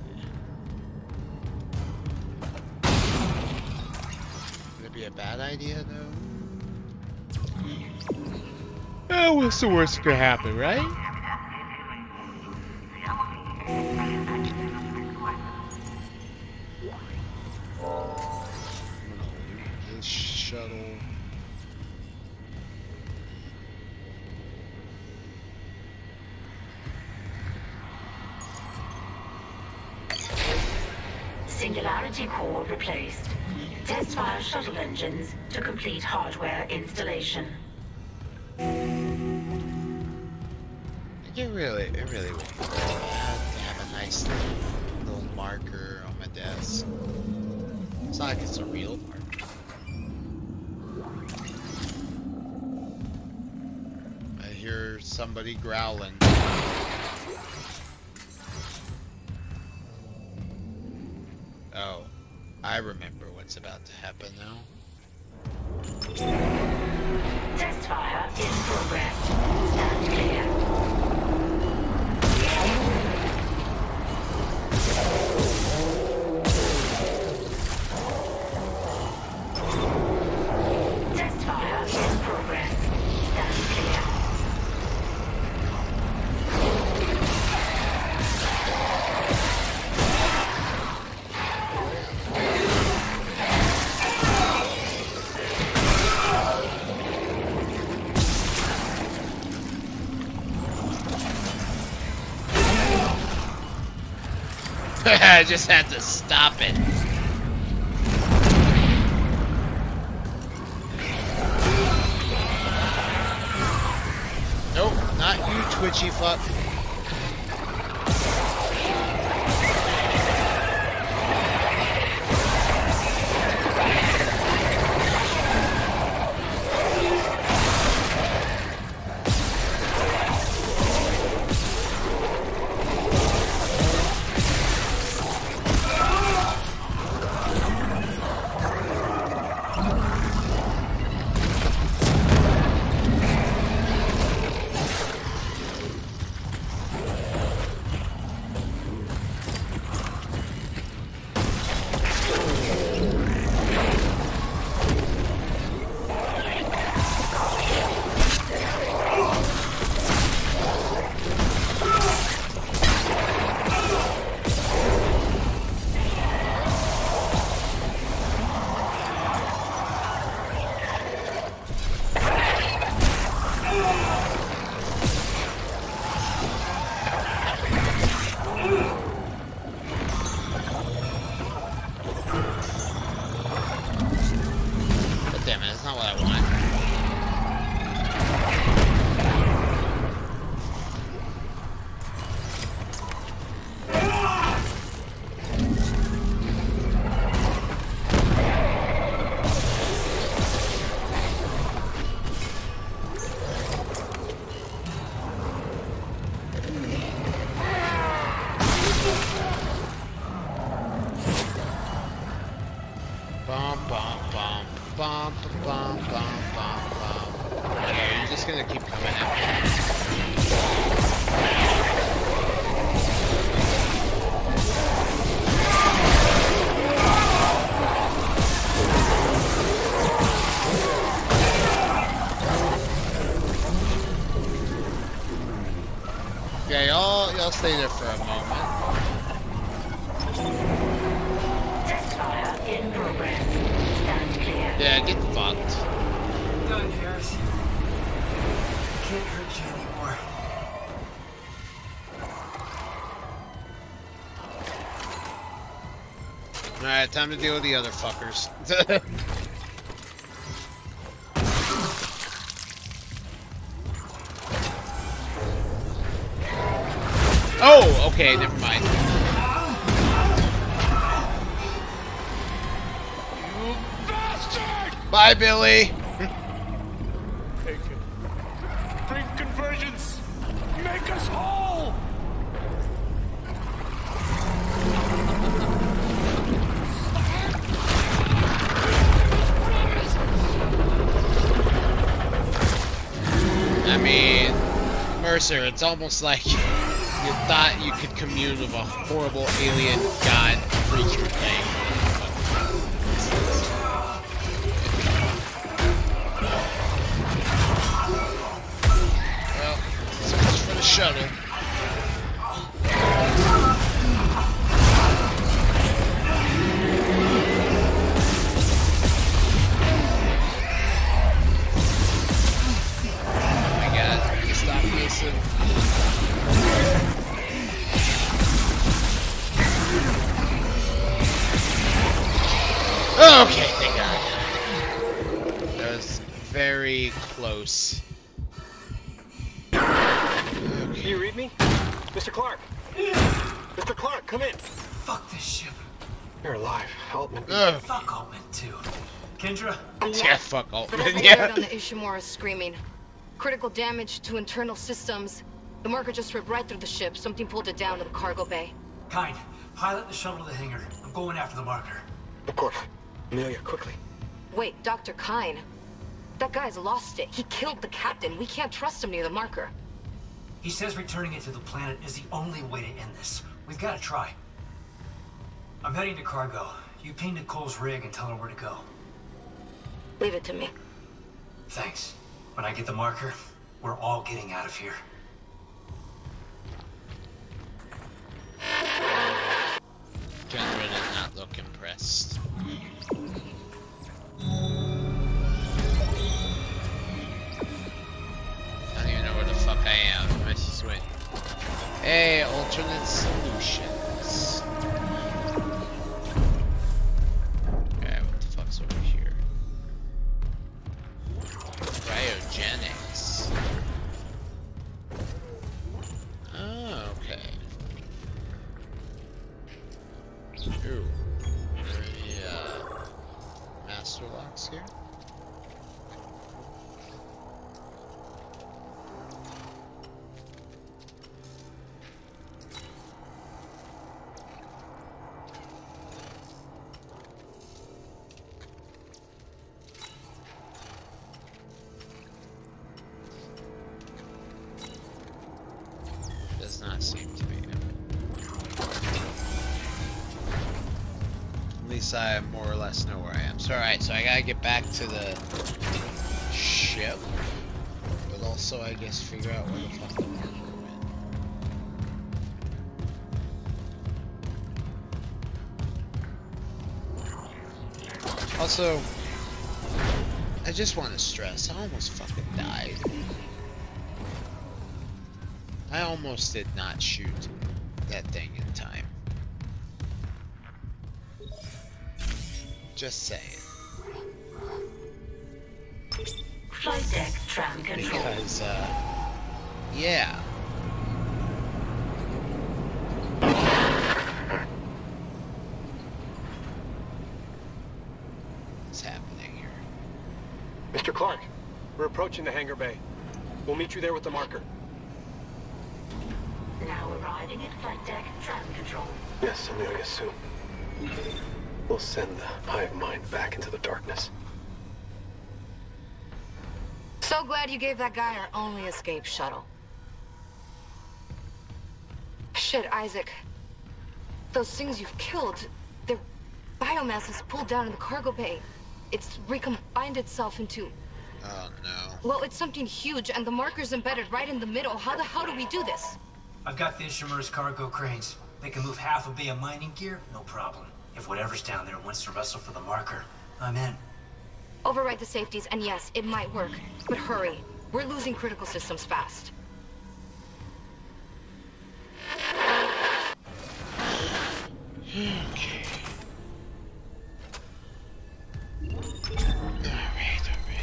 Would it be a bad idea, though? What's the worst that could happen, right? This shuttle. Singularity Core replaced. Test fire shuttle engines to complete hardware installation. It really would be cool to have a nice little marker on my desk. It's not like it's a real marker. I hear somebody growling. Oh, I remember what's about to happen now. Test fire in progress. Stand clear. Test fire in progress. Stand clear. I just had to stop it. Nope, not you, twitchy fuck. Bum, bum, bum, bum, bum, bum, bum, bum. Okay, you're just gonna keep coming at me. Yeah, y'all stay there for a moment. Test fire in progress. Stand clear. Yeah, get fucked. Done, Harris. Can't hurt you anymore. Alright, time to deal with the other fuckers. Oh, okay, never mind. You bastard! Bye, Billy. Take it. Bring conversions. Make us whole. I mean, Mercer, it's almost like you thought you could commune with a horrible alien god creature thing. Well, so much for the shuttle. Oh my god, stop missing. Okay, thank God. That was very close. Do you read me? Mr. Clark! Mr. Clark, come in! Fuck this ship. You're alive. Altman. Fuck Altman, too. Kendra? Yeah, fuck Altman, Every yeah. bird on the Ishimura is screaming. Critical damage to internal systems. The marker just ripped right through the ship. Something pulled it down to the cargo bay. Kind, pilot the shuttle to the hangar. I'm going after the marker. Of course. Amelia, quickly. Wait, Dr. Kine. That guy's lost it. He killed the captain. We can't trust him near the marker. He says returning it to the planet is the only way to end this. We've got to try. I'm heading to cargo. You ping Nicole's rig and tell her where to go. Leave it to me. Thanks. When I get the marker, we're all getting out of here. Kendra did not look impressed. I don't even know where the fuck I am. I just went. Hey, alternate solutions. Alright, what the fuck's over here? Cryogenics. Oh, okay. Ooh. Are there any, master locks here? Does not seem to be. At least I more or less know where I am. So alright, so I gotta get back to the ship. But also I guess figure out where the fuck the marker went. Also, I just want to stress, I almost fucking died. I almost did not shoot that thing in time. Just saying. Flight deck tram control. Because, yeah. What's happening here? Mr. Clark, we're approaching the hangar bay. We'll meet you there with the marker. Now arriving at flight deck tram control. Yes, Amelia, soon. will send the hive mind back into the darkness. So glad you gave that guy our only escape shuttle. Shit, Isaac. Those things you've killed, their biomass is pulled down in the cargo bay. It's recombined itself into... Oh, no. Well, it's something huge, and the marker's embedded right in the middle. How the hell do we do this? I've got the Ishimura's cargo cranes. They can move half a bay of mining gear, no problem. If whatever's down there wants to wrestle for the marker, I'm in. Override the safeties, and yes, it might work. But hurry. We're losing critical systems fast. Okay. Alright.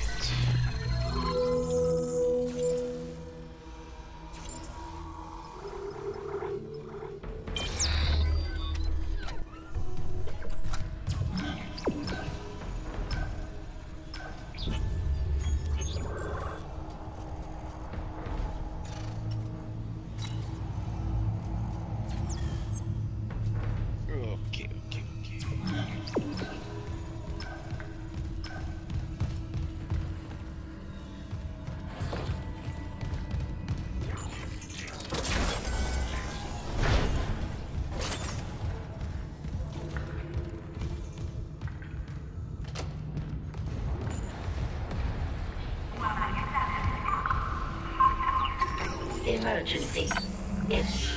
Emergency. Yes.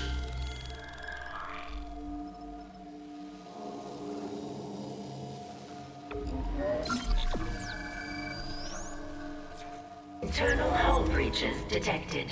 Internal hull breaches detected.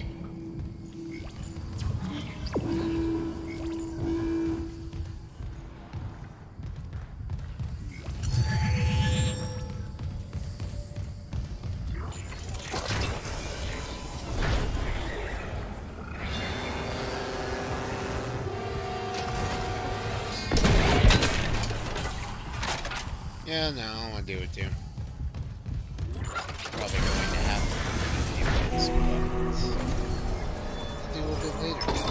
Yeah, no, I don't want to do it too. Probably going to have to do a bit later.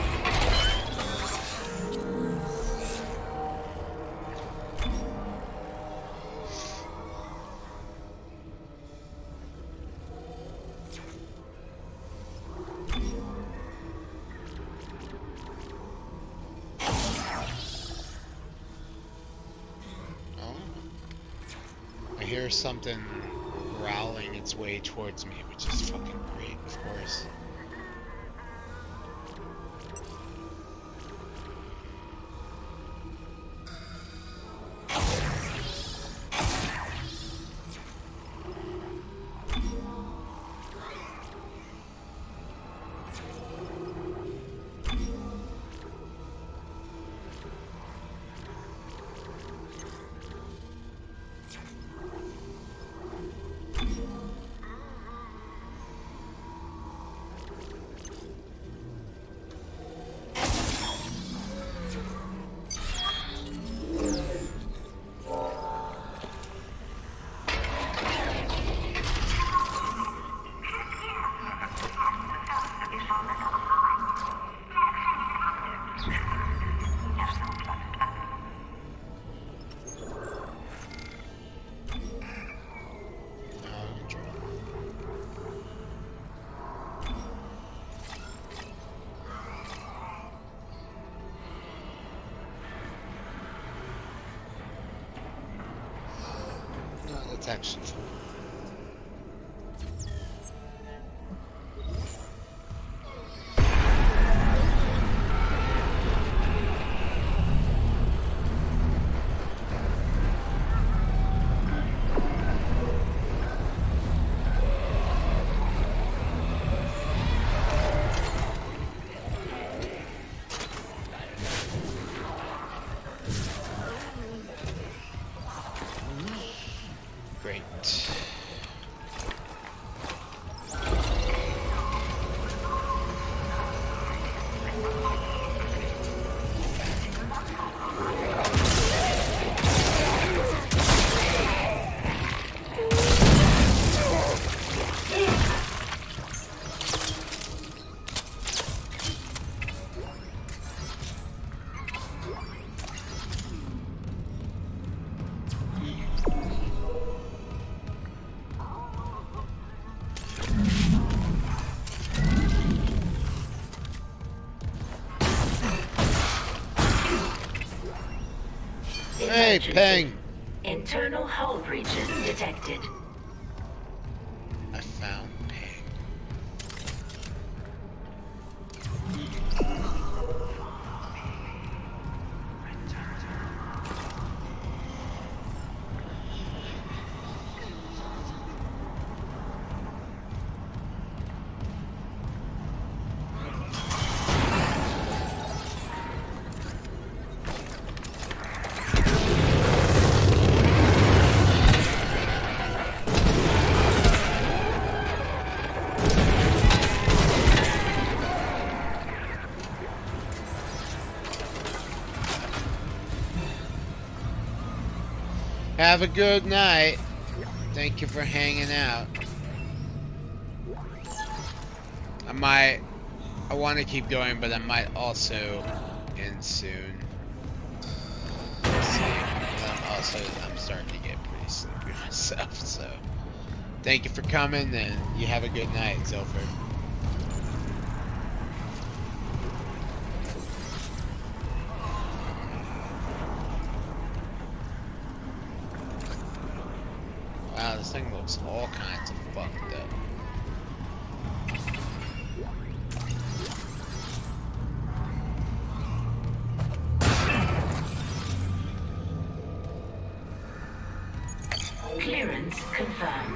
I hear something growling its way towards me, which is fucking great, of course. It's actually fun. Great. Hey, Emergency. Peng. Internal hull breaches detected. I found Peng. Have a good night. Thank you for hanging out. I want to keep going, but I might also end soon. Let's see. I'm starting to get pretty sleepy myself, so thank you for coming, and you have a good night, Zilford. Wow, this thing looks all kinds of fucked up. Clearance confirmed.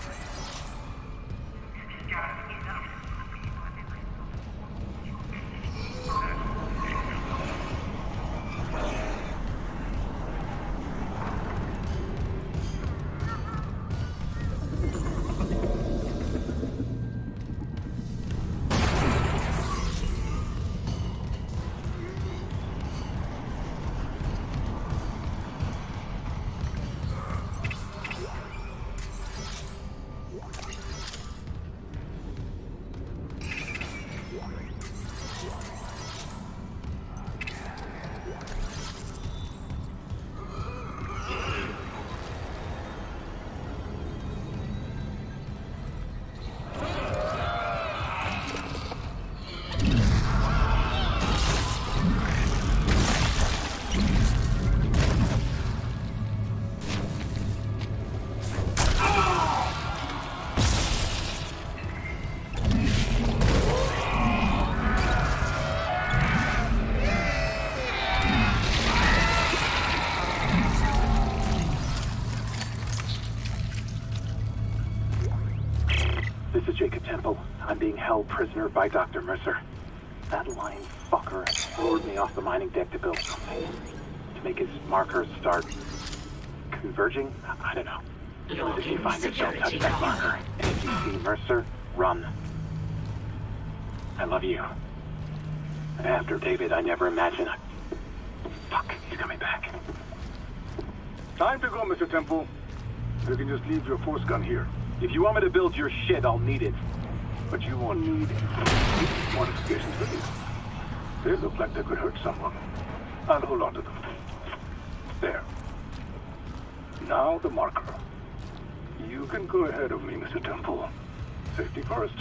This is Jacob Temple. I'm being held prisoner by Dr. Mercer. That lying fucker lured me off the mining deck to build something. To make his markers start converging? I don't know. If you find it, don't touch that marker. And if you see Mercer, run. I love you. After David, I never imagined Fuck, he's coming back. Time to go, Mr. Temple. You can just leave your force gun here. If you want me to build your shit, I'll need it. But you won't need these modifications with you. They look like they could hurt someone. I'll hold on to them. There. Now the marker. You can go ahead of me, Mr. Temple. Safety first.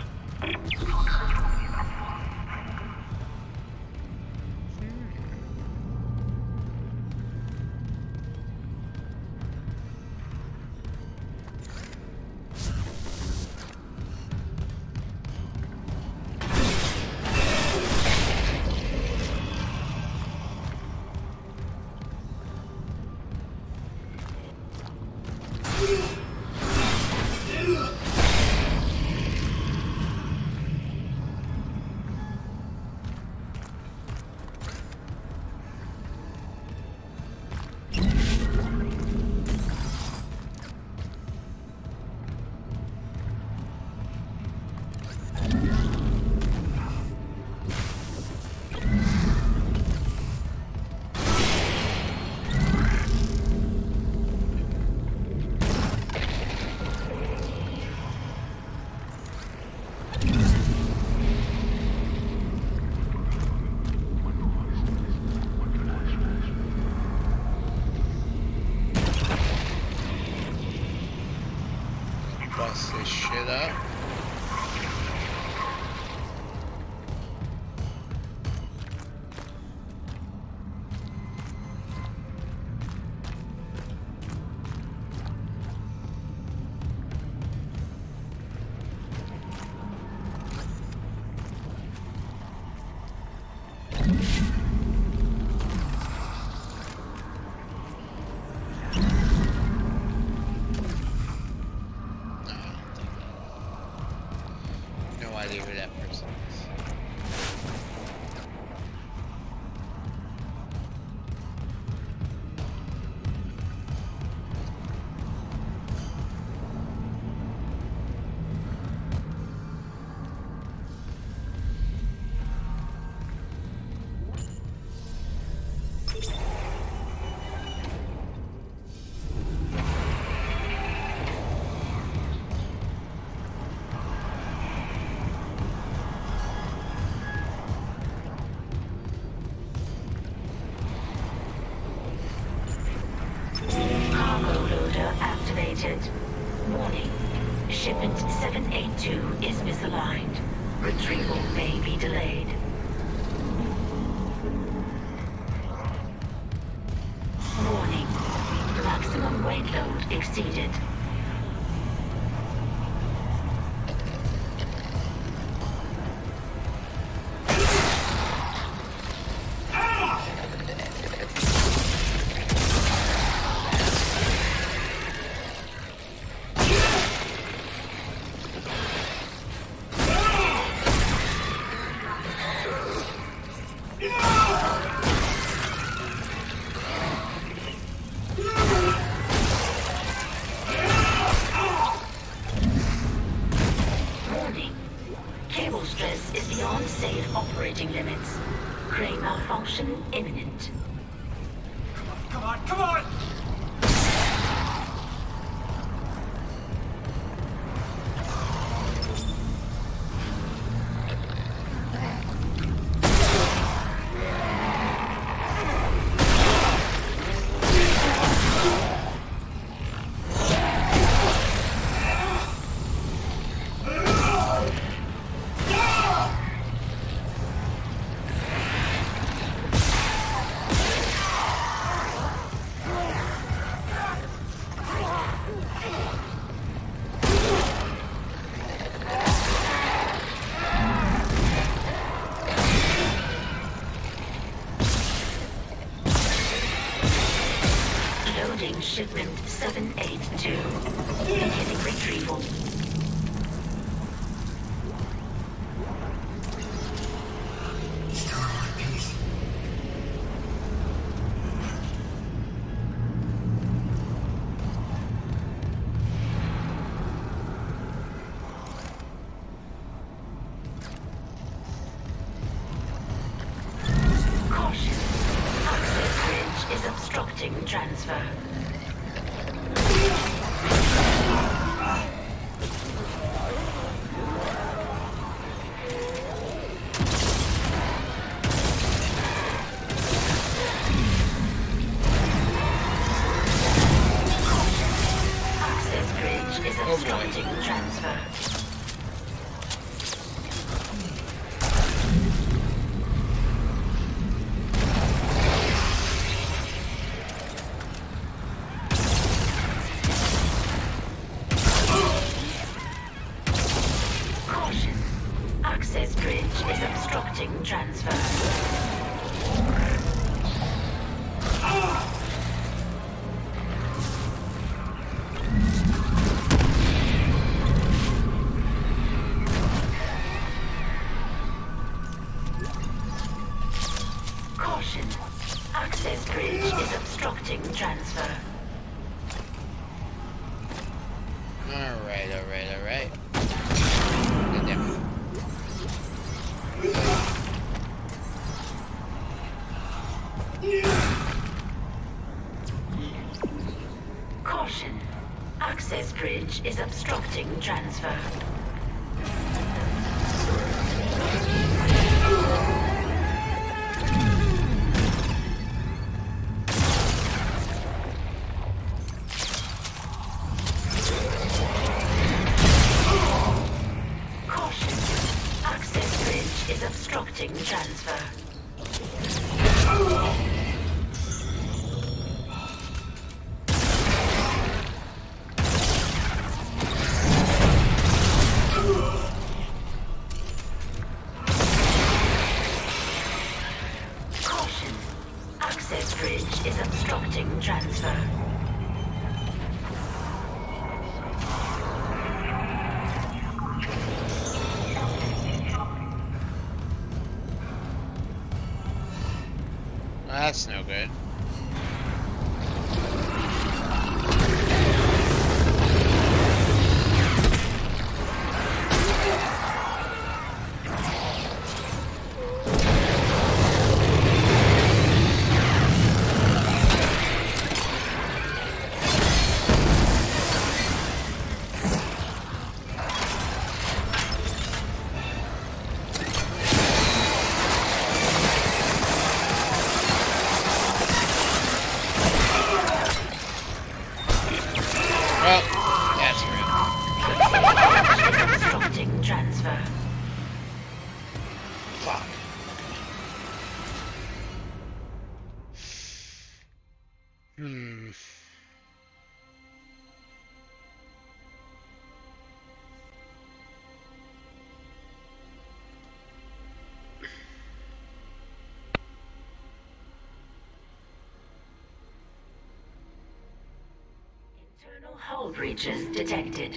Bust this shit up. completed. Warning. Shipment 782 is misaligned. Retrieval may be delayed. Warning. Maximum weight load exceeded. Imminent. Come on, come on! Shipment 782. Beginning retrieval. Still in one piece. Caution. Access bridge is obstructing transfer. Obstructing transfer. Caution. Access bridge is obstructing transfer. Access bridge is obstructing transfer. Alright. Caution. Access bridge is obstructing transfer. Obstructing transfer. Caution. Access bridge is obstructing transfer. That's no good. Well, that's grim. Obstructing transfer. Fuck. Internal hull breaches detected.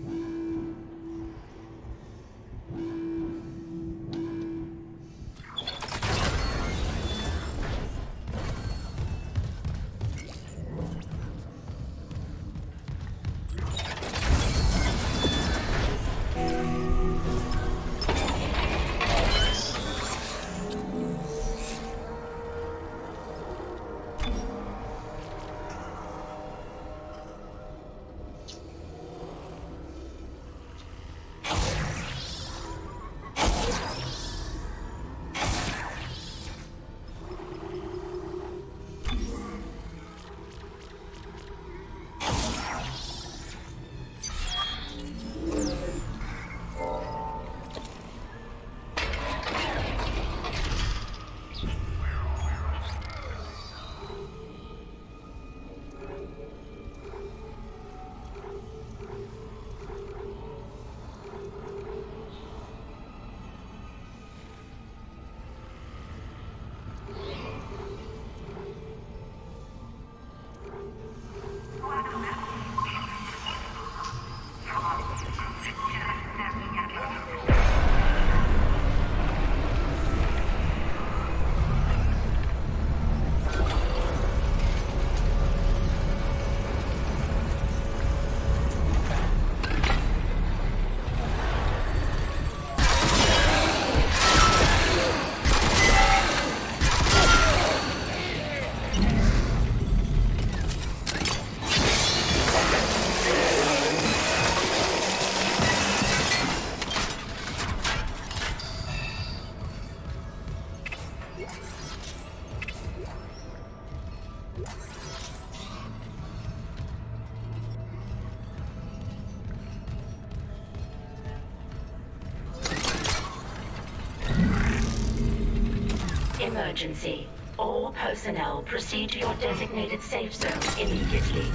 Emergency. All personnel proceed to your designated safe zone immediately.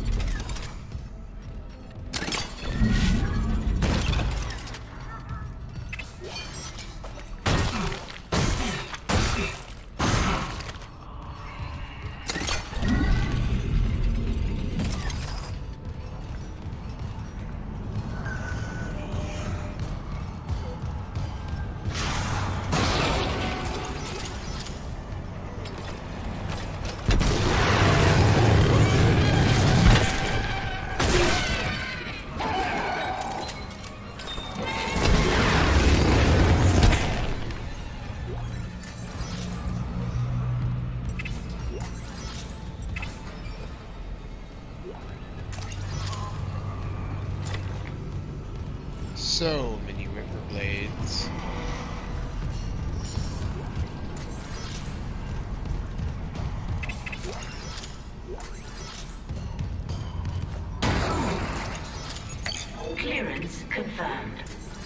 So many river blades. Clearance confirmed.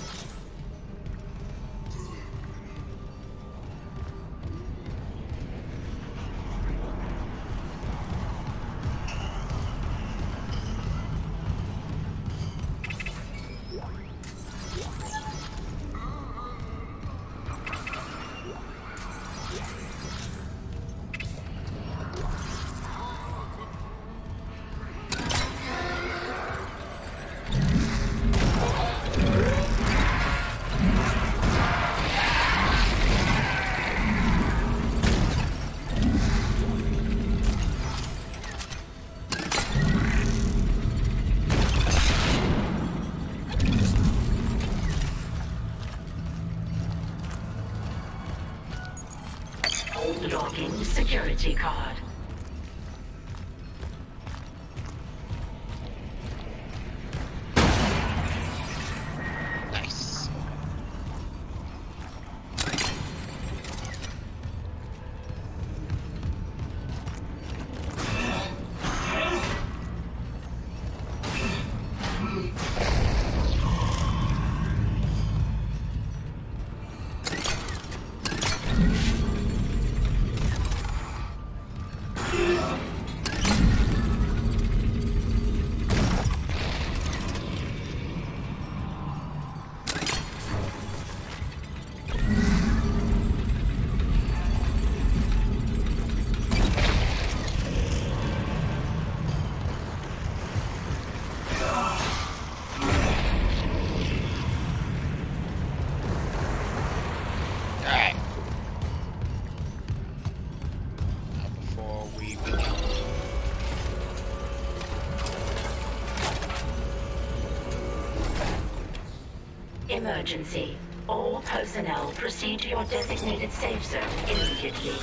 Logging security card. Nice. Emergency. All personnel proceed to your designated safe zone immediately.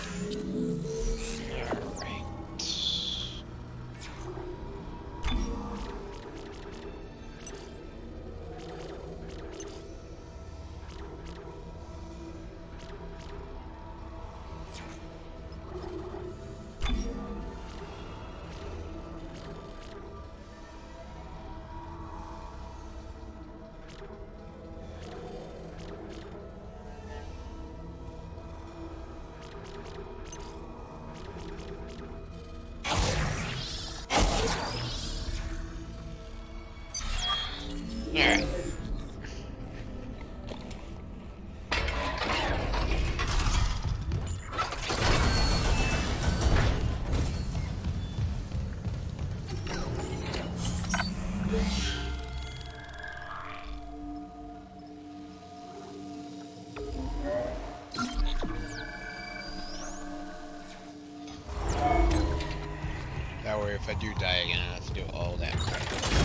That way, if I do die again, I have to do all that crap.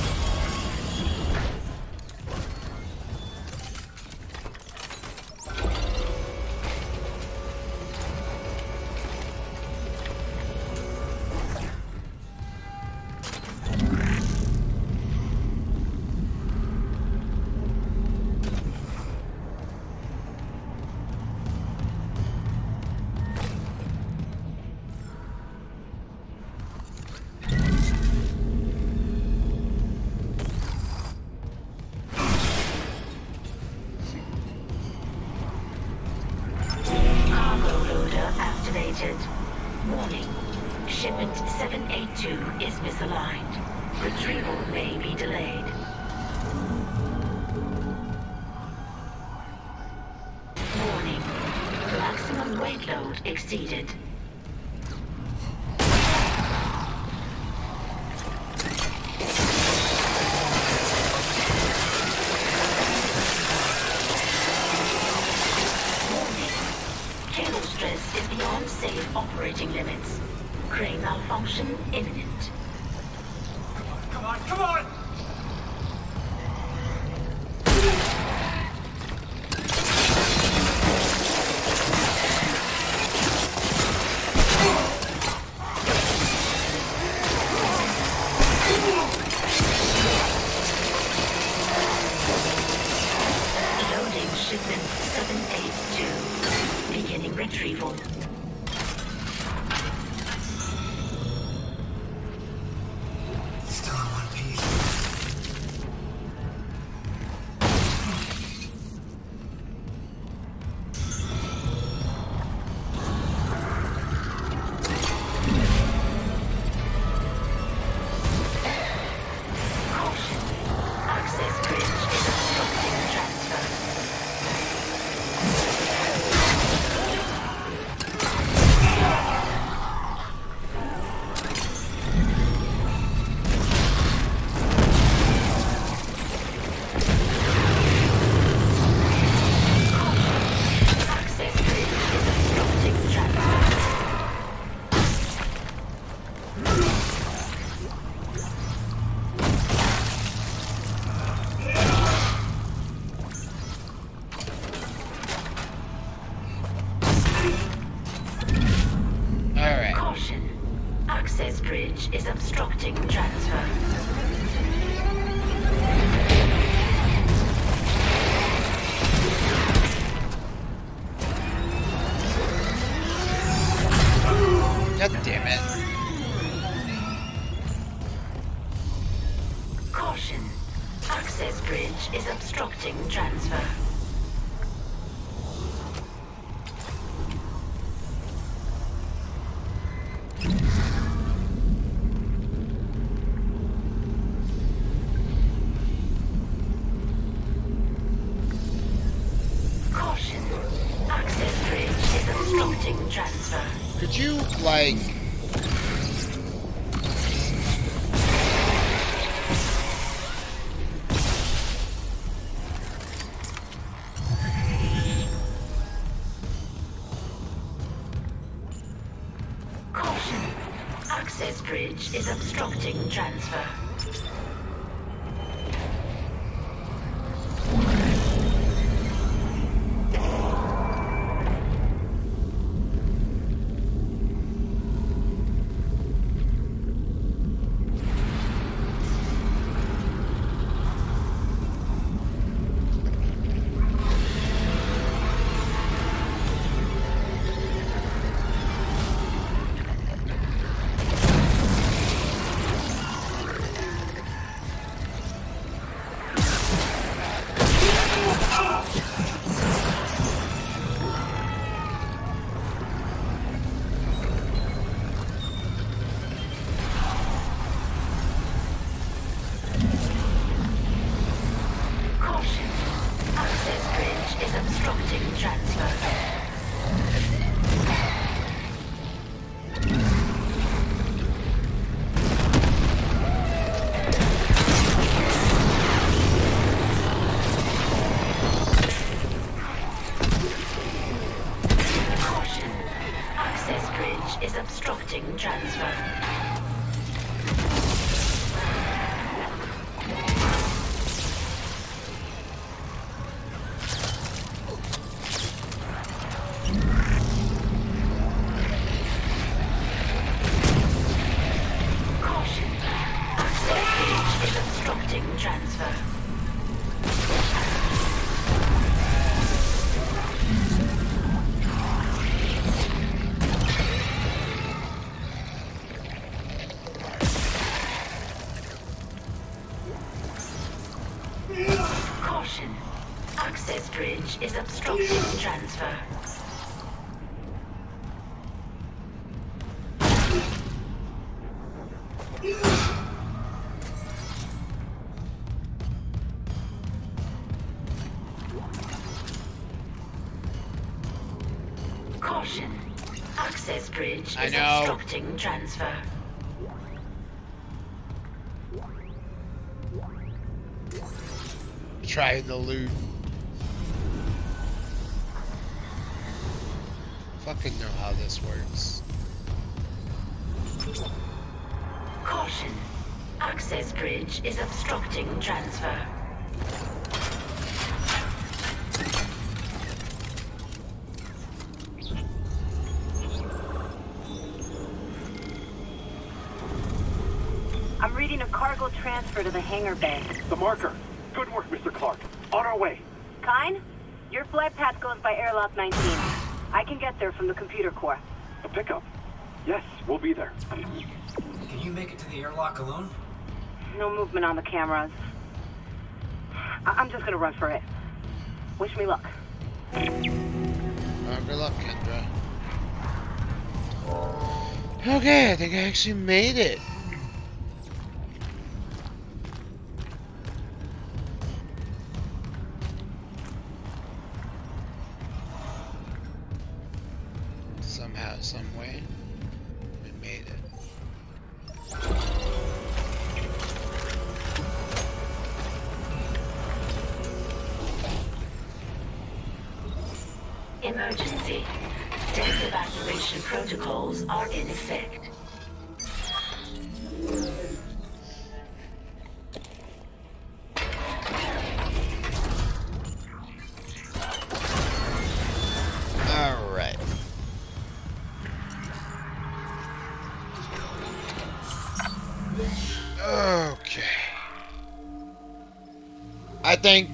Warning. Shipment 782 is misaligned. Retrieval may be delayed. Warning. Maximum weight load exceeded. Operating limits. Crane malfunction imminent. Come on, come on! Loading shipment 782. Beginning retrieval. Access bridge is obstructing transfer. God damn it. Caution. Access bridge is obstructing transfer. Could you, like... Caution. Access bridge is obstructing transfer. transfer. Caution. Access bridge is obstructing transfer. Caution. Access bridge is obstructing transfer. Trying to loot. Fucking know how this works. Caution. Access bridge is obstructing transfer. I'm reading a cargo transfer to the hangar bay. The marker. Good work, Mr. Clark. On our way. Kine, your flight path goes by airlock 19. I can get there from the computer core. A pickup? Yes, we'll be there. Can you make it to the airlock alone? No movement on the cameras. I'm just gonna run for it. Wish me luck. Good luck, Kendra. Okay, I think I actually made it. Somehow, some way, we made it. Emergency. Death evacuation protocols are in effect. Alright. Okay. I think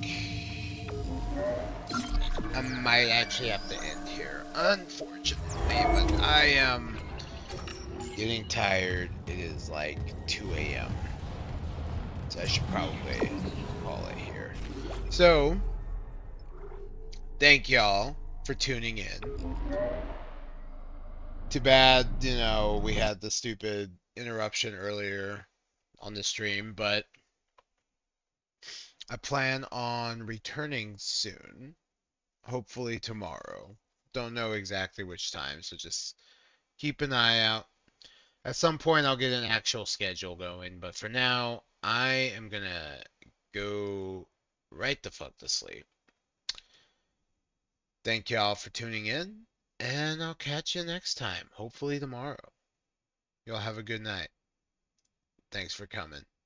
I might actually have to end here, unfortunately, but I am getting tired. It is like 2 a.m. So I should probably call it here. So, thank y'all for tuning in. Too bad, you know, we had the stupid interruption earlier on the stream, but I plan on returning soon. Hopefully tomorrow. Don't know exactly which time, so just keep an eye out. At some point I'll get an actual schedule going, but for now, I am gonna go right the fuck to sleep. Thank y'all for tuning in, and I'll catch you next time, hopefully tomorrow. Y'all have a good night. Thanks for coming.